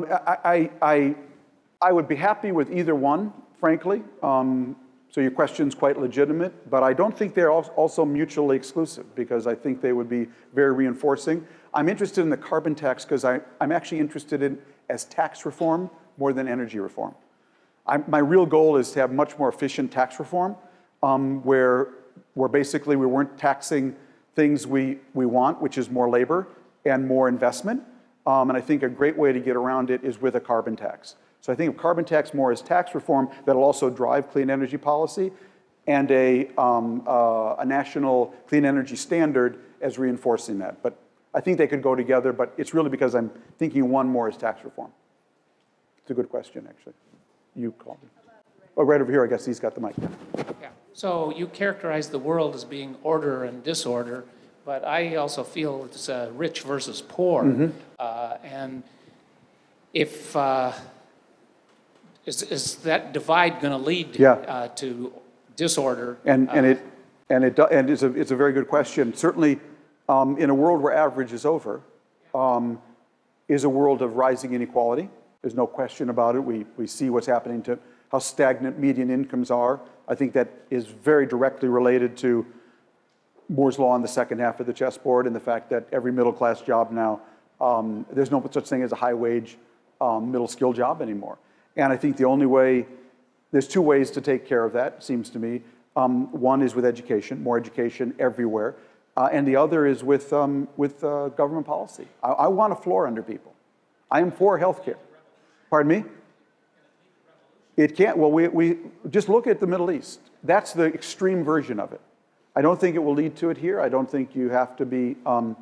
I would be happy with either one, frankly. So your question's quite legitimate, but I don't think they're also mutually exclusive because I think they would be very reinforcing. I'm interested in the carbon tax because I'm actually interested as tax reform more than energy reform. My real goal is to have much more efficient tax reform where basically we weren't taxing things we want, which is more labor and more investment. And I think a great way to get around it is with a carbon tax. So I think of carbon tax more as tax reform that'll also drive clean energy policy, and a national clean energy standard as reinforcing that. But I think they could go together, but it's really because I'm thinking one more as tax reform. It's a good question, actually. You called it. Oh, right over here, I guess he's got the mic. Yeah. So you characterize the world as being order and disorder, but I also feel it's rich versus poor. And if is that divide going to lead to disorder? It's a very good question. Certainly, in a world where average is over, is a world of rising inequality. There's no question about it. We see what's happening to how stagnant median incomes are. I think that is very directly related to Moore's Law in the second half of the chessboard, and the fact that every middle-class job now, there's no such thing as a high-wage, middle-skill job anymore. And I think the only way, there's two ways to take care of that, seems to me. One is with education, more education everywhere. And the other is with government policy. I want a floor under people. I am for healthcare. Pardon me? It can't. Well, we just look at the Middle East. That's the extreme version of it. I don't think it will lead to it here. I don't think you have to be,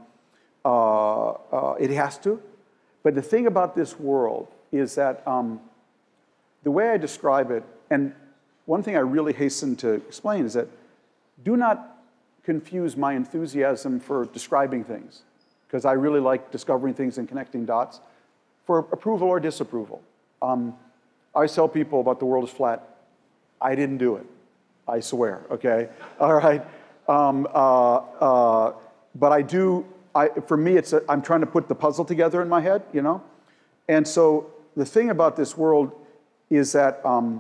it has to. But the thing about this world is that the way I describe it, and one thing I really hasten to explain is that do not confuse my enthusiasm for describing things, because I really like discovering things and connecting dots, for approval or disapproval. I always tell people about the world is flat. I didn't do it. I swear, okay? All right. But I do, for me, I'm trying to put the puzzle together in my head, you know? And so the thing about this world is that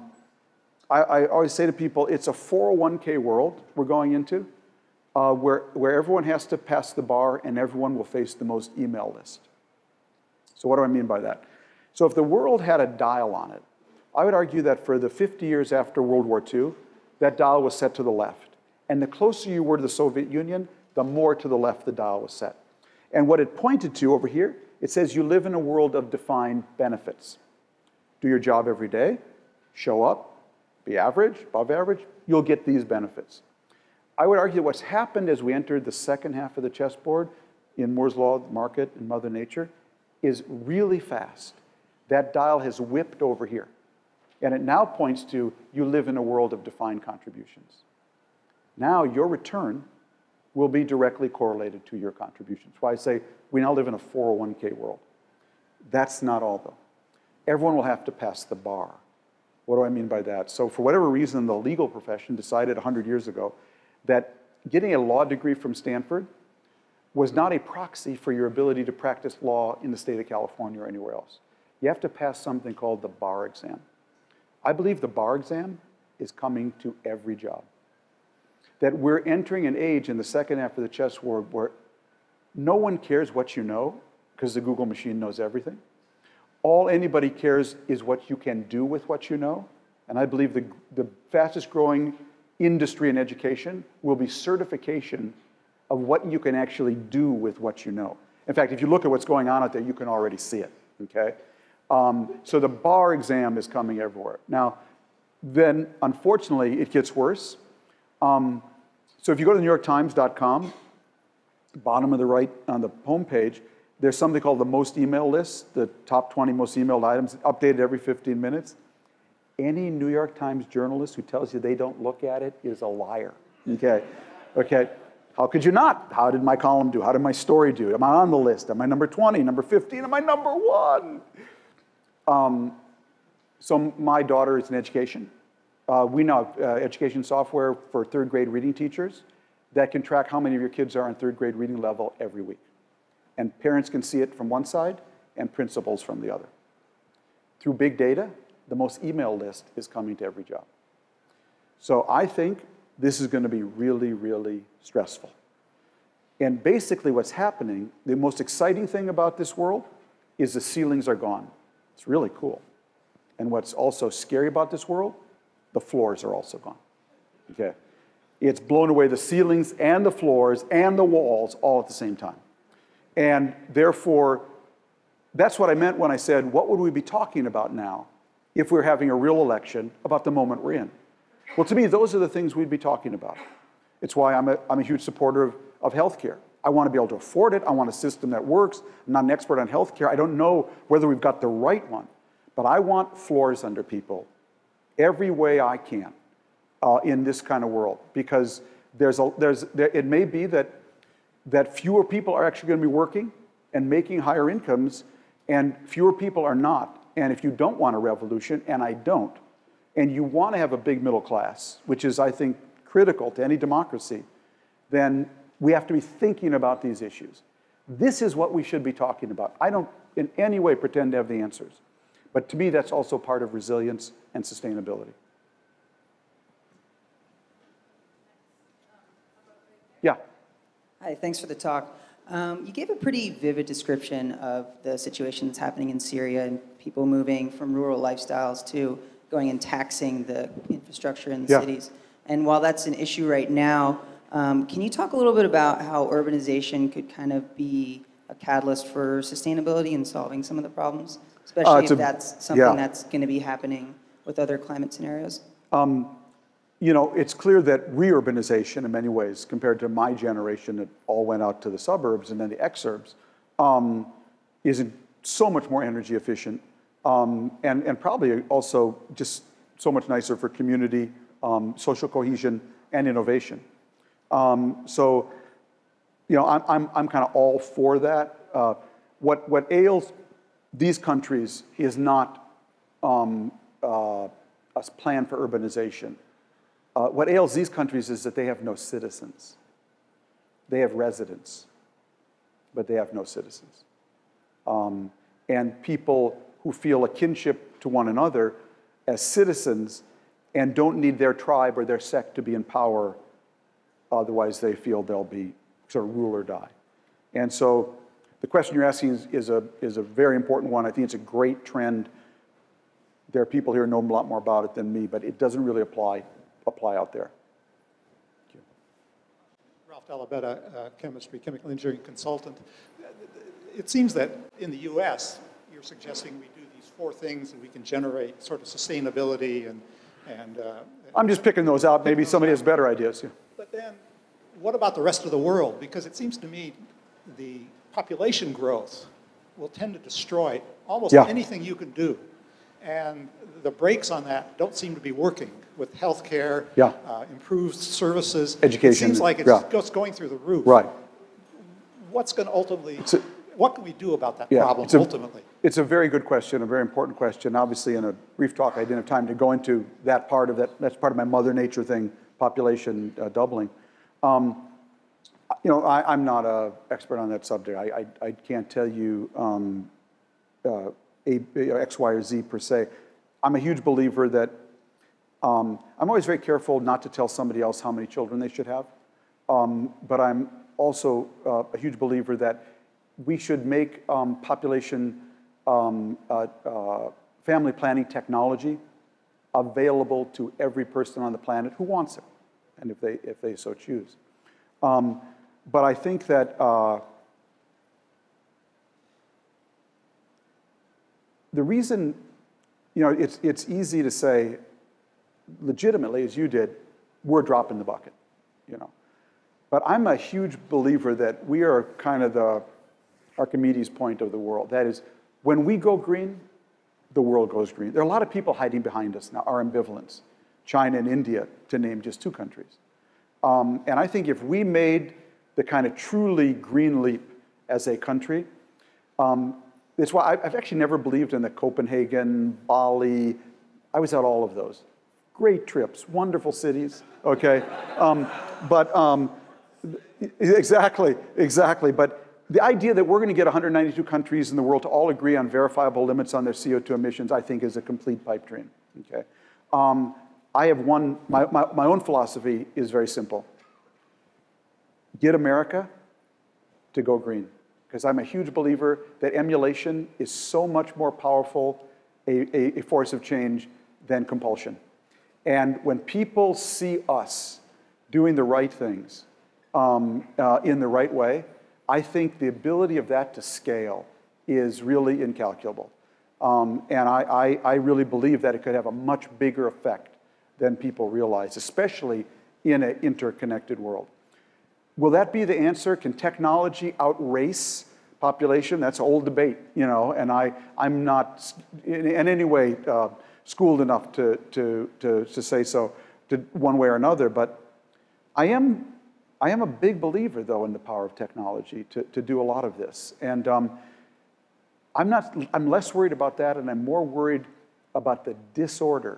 I always say to people, it's a 401k world we're going into, where everyone has to pass the bar and everyone will face the most email list. So what do I mean by that? So if the world had a dial on it, I would argue that for the 50 years after World War II, that dial was set to the left. And the closer you were to the Soviet Union, the more to the left the dial was set. And what it pointed to over here, it says you live in a world of defined benefits. Do your job every day, show up, be average, above average, you'll get these benefits. I would argue that what's happened as we entered the second half of the chessboard in Moore's Law, the market, and Mother Nature, is really fast. That dial has whipped over here. And it now points to you live in a world of defined contributions. Now your return will be directly correlated to your contributions. That's why I say we now live in a 401k world. That's not all, though. Everyone will have to pass the bar. What do I mean by that? So for whatever reason, the legal profession decided 100 years ago that getting a law degree from Stanford was not a proxy for your ability to practice law in the state of California or anywhere else. You have to pass something called the bar exam. I believe the bar exam is coming to every job. That we're entering an age in the second half of the chessboard where no one cares what you know, because the Google machine knows everything. All anybody cares is what you can do with what you know. And I believe the fastest growing industry in education will be certification of what you can actually do with what you know. In fact, if you look at what's going on out there, you can already see it, okay? So the bar exam is coming everywhere. Now, then, unfortunately, it gets worse. So if you go to NewYorkTimes.com, bottom of the right on the homepage, there's something called the most emailed list, the top 20 most emailed items, updated every 15 minutes. Any New York Times journalist who tells you they don't look at it is a liar, okay? Okay, how could you not? How did my column do? How did my story do? Am I on the list? Am I number 20, number 15? Am I number 1? So my daughter is in education. We now have education software for third grade reading teachers that can track how many of your kids are on third grade reading level every week. And parents can see it from one side and principals from the other. Through big data, the most email list is coming to every job. So I think this is going to be really, really stressful. And basically what's happening, the most exciting thing about this world is the ceilings are gone. It's really cool. And what's also scary about this world, the floors are also gone. Okay? It's blown away the ceilings and the floors and the walls all at the same time. And therefore, that's what I meant when I said, what would we be talking about now if we're having a real election about the moment we're in? Well, to me, those are the things we'd be talking about. It's why I'm a huge supporter of healthcare. I want to be able to afford it. I want a system that works. I'm not an expert on healthcare. I don't know whether we've got the right one. But I want floors under people every way I can in this kind of world. Because it may be that fewer people are actually going to be working and making higher incomes, and fewer people are not. And if you don't want a revolution, and I don't, and you want to have a big middle class, which is, I think, critical to any democracy, then we have to be thinking about these issues. This is what we should be talking about. I don't in any way pretend to have the answers. But to me, that's also part of resilience and sustainability. Yeah. Hi, thanks for the talk. You gave a pretty vivid description of the situation that's happening in Syria and people moving from rural lifestyles to going and taxing the infrastructure in the cities. And while that's an issue right now, can you talk a little bit about how urbanization could kind of be a catalyst for sustainability and solving some of the problems, especially if that's something that's going to be happening with other climate scenarios? You know, it's clear that re-urbanization in many ways, compared to my generation that all went out to the suburbs and then the exurbs, is so much more energy efficient and probably also just so much nicer for community, social cohesion, and innovation. So, you know, I'm kind of all for that. What ails these countries is not a plan for urbanization. What ails these countries is that they have no citizens. They have residents, but they have no citizens. And people who feel a kinship to one another as citizens and don't need their tribe or their sect to be in power, otherwise they feel they'll be sort of rule or die. And so the question you're asking is a very important one. I think it's a great trend. There are people here who know a lot more about it than me, but it doesn't really apply out there. Thank you. Ralph Dalabetta, chemical engineering consultant. It seems that in the US, you're suggesting we do these 4 things and we can generate sort of sustainability and I'm just picking those out. Maybe somebody has better ideas. Yeah. But then, what about the rest of the world? Because it seems to me the population growth will tend to destroy almost anything you can do. And the brakes on that don't seem to be working with healthcare, improved services. Education. It seems like it's just going through the roof. Right. What's going to ultimately, what can we do about that problem ultimately? It's a very good question, a very important question. Obviously, in a brief talk, I didn't have time to go into that part of that. That's part of my Mother Nature thing, population doubling. You know, I'm not an expert on that subject. I can't tell you X, Y, or Z per se. I'm a huge believer that I'm always very careful not to tell somebody else how many children they should have. But I'm also a huge believer that we should make population family planning technology available to every person on the planet who wants it, and if they so choose. But I think that the reason, you know, it's easy to say, legitimately, as you did, we're dropping the bucket, you know. But I'm a huge believer that we are kind of the Archimedes point of the world. That is, when we go green, the world goes green. There are a lot of people hiding behind us now, our ambivalence. China and India, to name just 2 countries. And I think if we made the kind of truly green leap as a country, it's why I've actually never believed in the Copenhagen, Bali. I was at all of those. Great trips, wonderful cities, okay? Exactly. But the idea that we're going to get 192 countries in the world to all agree on verifiable limits on their CO2 emissions, I think is a complete pipe dream, okay? I have my own philosophy is very simple. Get America to go green. because I'm a huge believer that emulation is so much more powerful a force of change than compulsion. And when people see us doing the right things in the right way, I think the ability of that to scale is really incalculable. And I really believe that it could have a much bigger effect than people realize, especially in an interconnected world. Will that be the answer? Can technology outrace population? That's an old debate, you know, and I'm not in any way schooled enough to say so one way or another, but I am a big believer, though, in the power of technology to do a lot of this. And I'm less worried about that, and I'm more worried about the disorder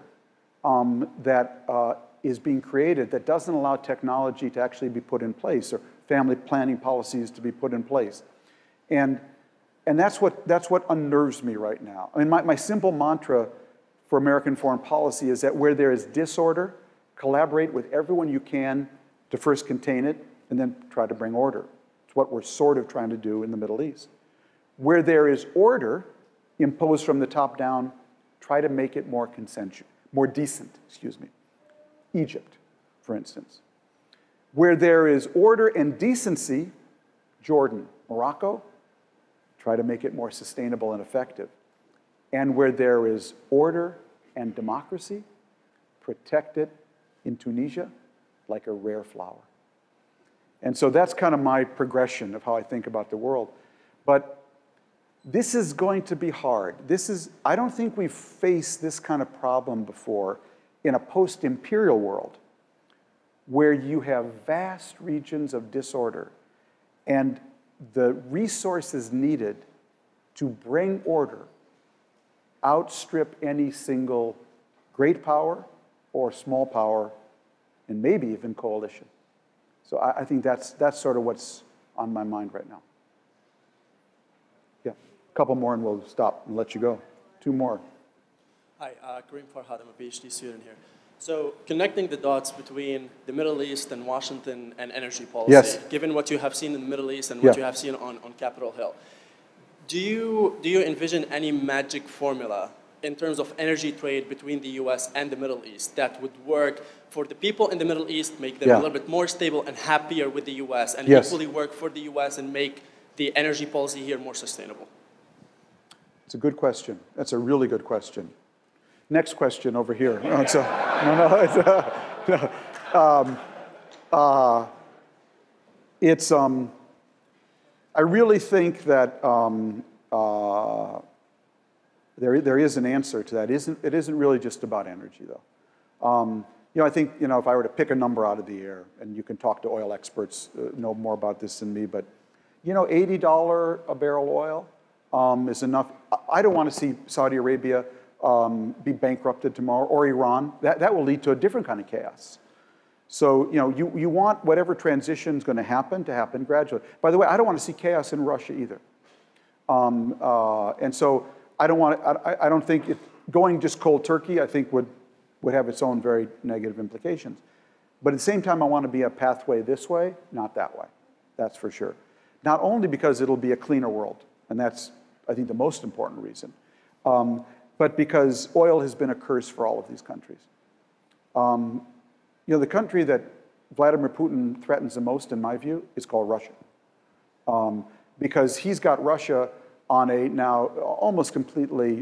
that is being created that doesn't allow technology to actually be put in place, or family planning policies to be put in place. And that's what unnerves me right now. I mean, my simple mantra for American foreign policy is that where there is disorder, collaborate with everyone you can to first contain it, and then try to bring order. It's what we're sort of trying to do in the Middle East. Where there is order imposed from the top down, try to make it more consensual, more decent, excuse me. Egypt, for instance. Where there is order and decency, Jordan, Morocco, try to make it more sustainable and effective. And where there is order and democracy, protect it in Tunisia like a rare flower. And so that's kind of my progression of how I think about the world. But this is going to be hard. I don't think we've faced this kind of problem before in a post-imperial world where you have vast regions of disorder and the resources needed to bring order outstrip any single great power or small power, and maybe even coalition. So I think that's sort of what's on my mind right now. Yeah, a couple more and we'll stop and let you go. Two more. Hi, Kareem Farhad, I'm a PhD student here. So connecting the dots between the Middle East and Washington and energy policy, yes. Given what you have seen in the Middle East and what you have seen on Capitol Hill, do you envision any magic formula in terms of energy trade between the US and the Middle East that would work for the people in the Middle East, make them a little bit more stable and happier with the US, and equally work for the US and make the energy policy here more sustainable? It's a good question. That's a really good question. Next question over here. I really think that there is an answer to that. It isn't really just about energy, though. I think, if I were to pick a number out of the air, and you can talk to oil experts, know more about this than me, but, $80 a barrel oil is enough. I don't want to see Saudi Arabia be bankrupted tomorrow, or Iran. That will lead to a different kind of chaos. So, you want whatever transition is going to happen gradually. By the way, I don't want to see chaos in Russia either. And so I don't think going just cold turkey, I think would have its own very negative implications. But at the same time, I want to be a pathway this way, not that way. That's for sure. Not only because it'll be a cleaner world, and that's, I think, the most important reason, but because oil has been a curse for all of these countries. The country that Vladimir Putin threatens the most, in my view, is called Russia. Because he's got Russia on a now almost completely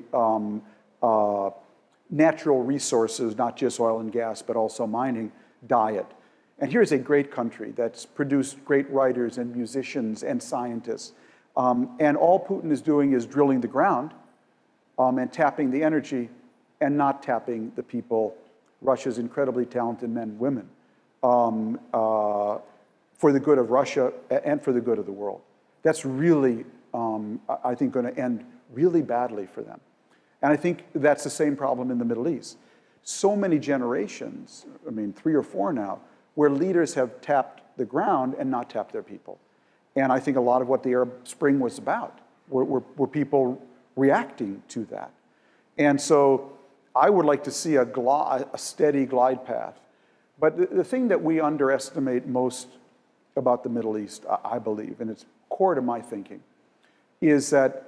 natural resources, not just oil and gas, but also mining, diet. And here's a great country that's produced great writers and musicians and scientists. And all Putin is doing is drilling the ground and tapping the energy and not tapping the people, Russia's incredibly talented men and women, for the good of Russia and for the good of the world. That's really, I think, going to end really badly for them. And I think that's the same problem in the Middle East. So many generations, 3 or 4 now, where leaders have tapped the ground and not tapped their people. And I think a lot of what the Arab Spring was about were people reacting to that. And so I would like to see a steady glide path. But the thing that we underestimate most about the Middle East, I believe, and it's core to my thinking, is that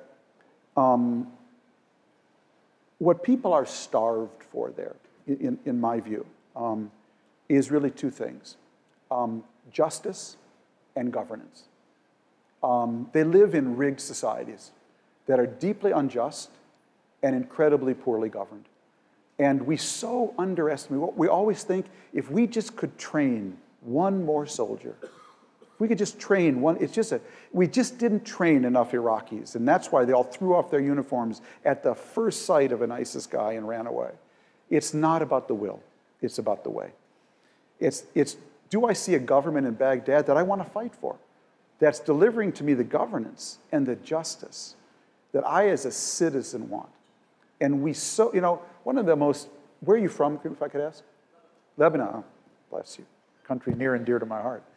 what people are starved for there, in my view, is really two things, justice and governance. They live in rigged societies that are deeply unjust and incredibly poorly governed. And we so underestimate, we always think if we just could train one more soldier, if we could just train one, we just didn't train enough Iraqis, and that's why they all threw off their uniforms at the first sight of an ISIS guy and ran away. It's not about the will, it's about the way. Do I see a government in Baghdad that I want to fight for, that's delivering to me the governance and the justice that I as a citizen want? And one of the most, where are you from, if I could ask? Lebanon. Oh, bless you. Country near and dear to my heart.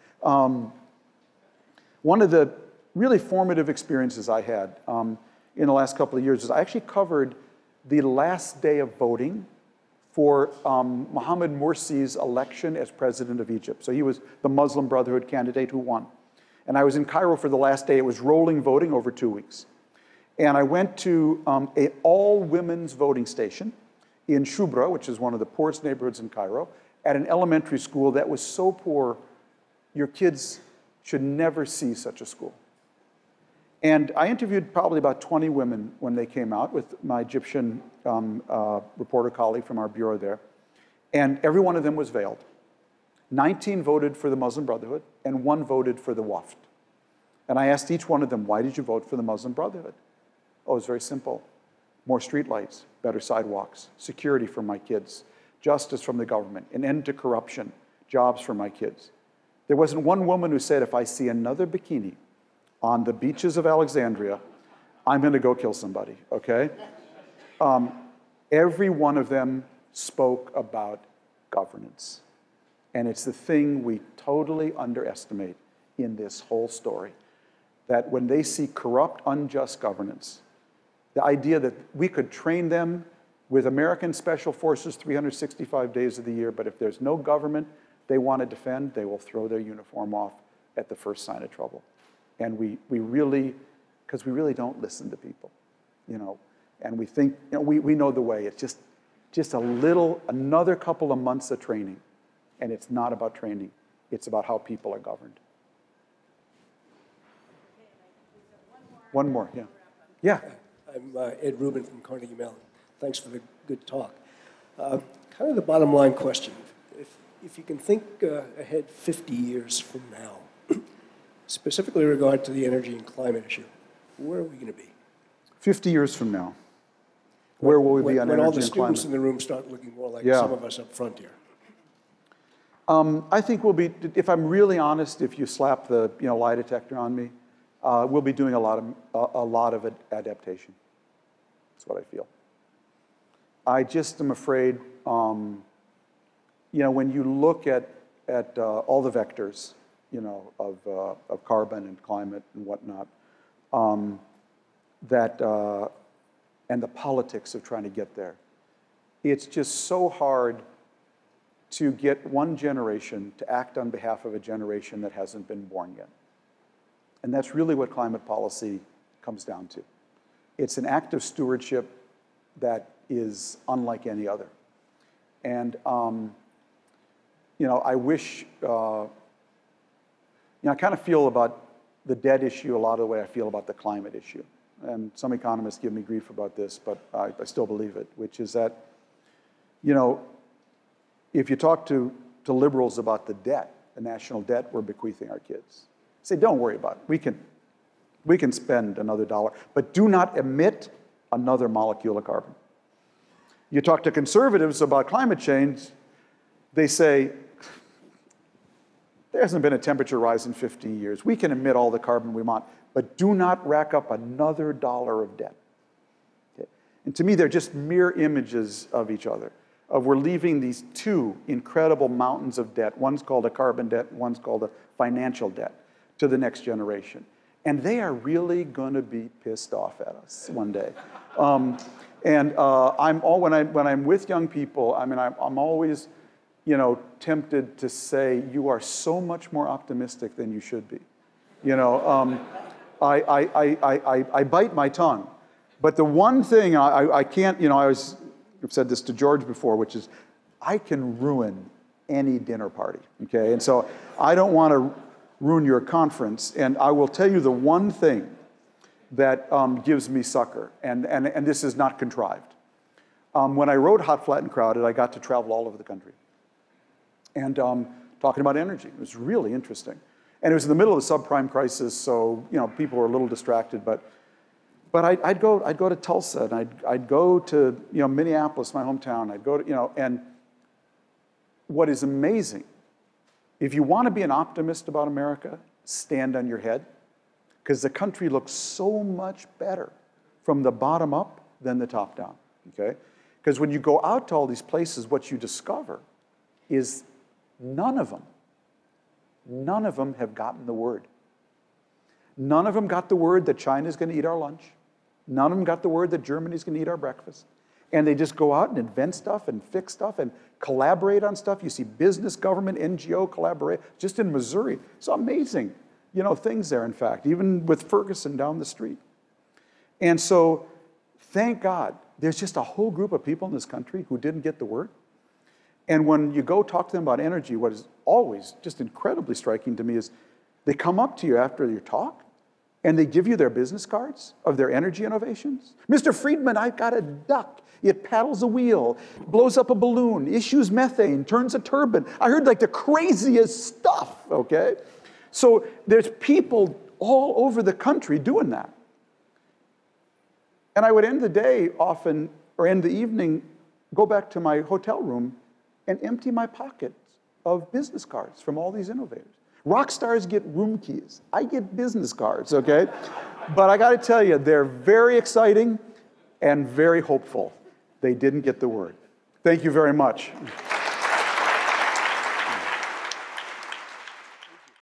One of the really formative experiences I had in the last couple of years is I actually covered the last day of voting for Mohamed Morsi's election as president of Egypt. So he was the Muslim Brotherhood candidate who won. And I was in Cairo for the last day. It was rolling voting over 2 weeks. And I went to an all-women's voting station in Shubra, which is one of the poorest neighborhoods in Cairo, at an elementary school that was so poor, your kids should never see such a school. And I interviewed probably about 20 women when they came out with my Egyptian reporter colleague from our bureau there. And every one of them was veiled. 19 voted for the Muslim Brotherhood, and 1 voted for the Wafd. And I asked each one of them, why did you vote for the Muslim Brotherhood? Oh, it's very simple. More streetlights, better sidewalks, security for my kids, justice from the government, an end to corruption, jobs for my kids. There wasn't one woman who said, if I see another bikini on the beaches of Alexandria, I'm going to go kill somebody, okay? Every one of them spoke about governance. And it's the thing we totally underestimate in this whole story, that when they see corrupt, unjust governance, the idea that we could train them with American Special Forces 365 days of the year, but if there's no government they want to defend, they will throw their uniform off at the first sign of trouble. And we really don't listen to people, and we think, we know the way. It's just another couple of months of training. And it's not about training. It's about how people are governed. One more, yeah. Yeah. I'm Ed Rubin from Carnegie Mellon. Thanks for the good talk. Kind of the bottom line question. If you can think ahead 50 years from now, specifically in regard to the energy and climate issue, where are we going to be? 50 years from now, where will we be on energy and climate? When all the students in the room start looking more like some of us up front here. I think we'll be, if I'm really honest, if you slap the lie detector on me, we'll be doing a lot of adaptation. That's what I feel. I just am afraid, when you look at all the vectors, of carbon and climate and whatnot, and the politics of trying to get there, it's just so hard to get one generation to act on behalf of a generation that hasn't been born yet. And that's really what climate policy comes down to. It's an act of stewardship that is unlike any other. And, I wish, I kind of feel about the debt issue a lot of the way I feel about the climate issue. And some economists give me grief about this, but I still believe it, which is that, if you talk to liberals about the debt, the national debt we're bequeathing our kids, say, don't worry about it. We can spend another dollar, but do not emit another molecule of carbon. You talk to conservatives about climate change, they say, there hasn't been a temperature rise in 50 years. We can emit all the carbon we want, but do not rack up another dollar of debt. Okay? And to me, they're just mirror images of each other. We're leaving these two incredible mountains of debt. One's called a carbon debt, one's called a financial debt, to the next generation. And they are really going to be pissed off at us one day. When I'm with young people, I'm always, tempted to say, you are so much more optimistic than you should be. I bite my tongue. But the one thing I can't, I've said this to George before, which is I can ruin any dinner party, okay? And so I don't want to ruin your conference, and I will tell you the one thing that gives me succor, and this is not contrived. When I wrote Hot, Flat, and Crowded, I got to travel all over the country and talking about energy. It was really interesting. And it was in the middle of the subprime crisis, so people were a little distracted, but I'd go to Tulsa, and I'd go to Minneapolis, my hometown. I'd go to and what is amazing, if you want to be an optimist about America, stand on your head, because the country looks so much better from the bottom up than the top down. Okay, because when you go out to all these places, what you discover is none of them have gotten the word. None of them got the word that China's going to eat our lunch. None of them got the word that Germany's going to eat our breakfast. And they just go out and invent stuff and fix stuff and collaborate on stuff. You see business, government, NGO collaborate. Just in Missouri, it's amazing, things there, in fact, even with Ferguson down the street. And so, thank God, there's just a whole group of people in this country who didn't get the word. And when you go talk to them about energy, what is always just incredibly striking to me is they come up to you after your talk, and they give you their business cards of their energy innovations. Mr. Friedman, I've got a duck. It paddles a wheel, blows up a balloon, issues methane, turns a turbine. I heard like the craziest stuff, okay? So there's people all over the country doing that. And I would end the day often, or end the evening, go back to my hotel room and empty my pockets of business cards from all these innovators. Rock stars get room keys. I get business cards, okay? But I got to tell you, they're very exciting and very hopeful. They didn't get the word. Thank you very much.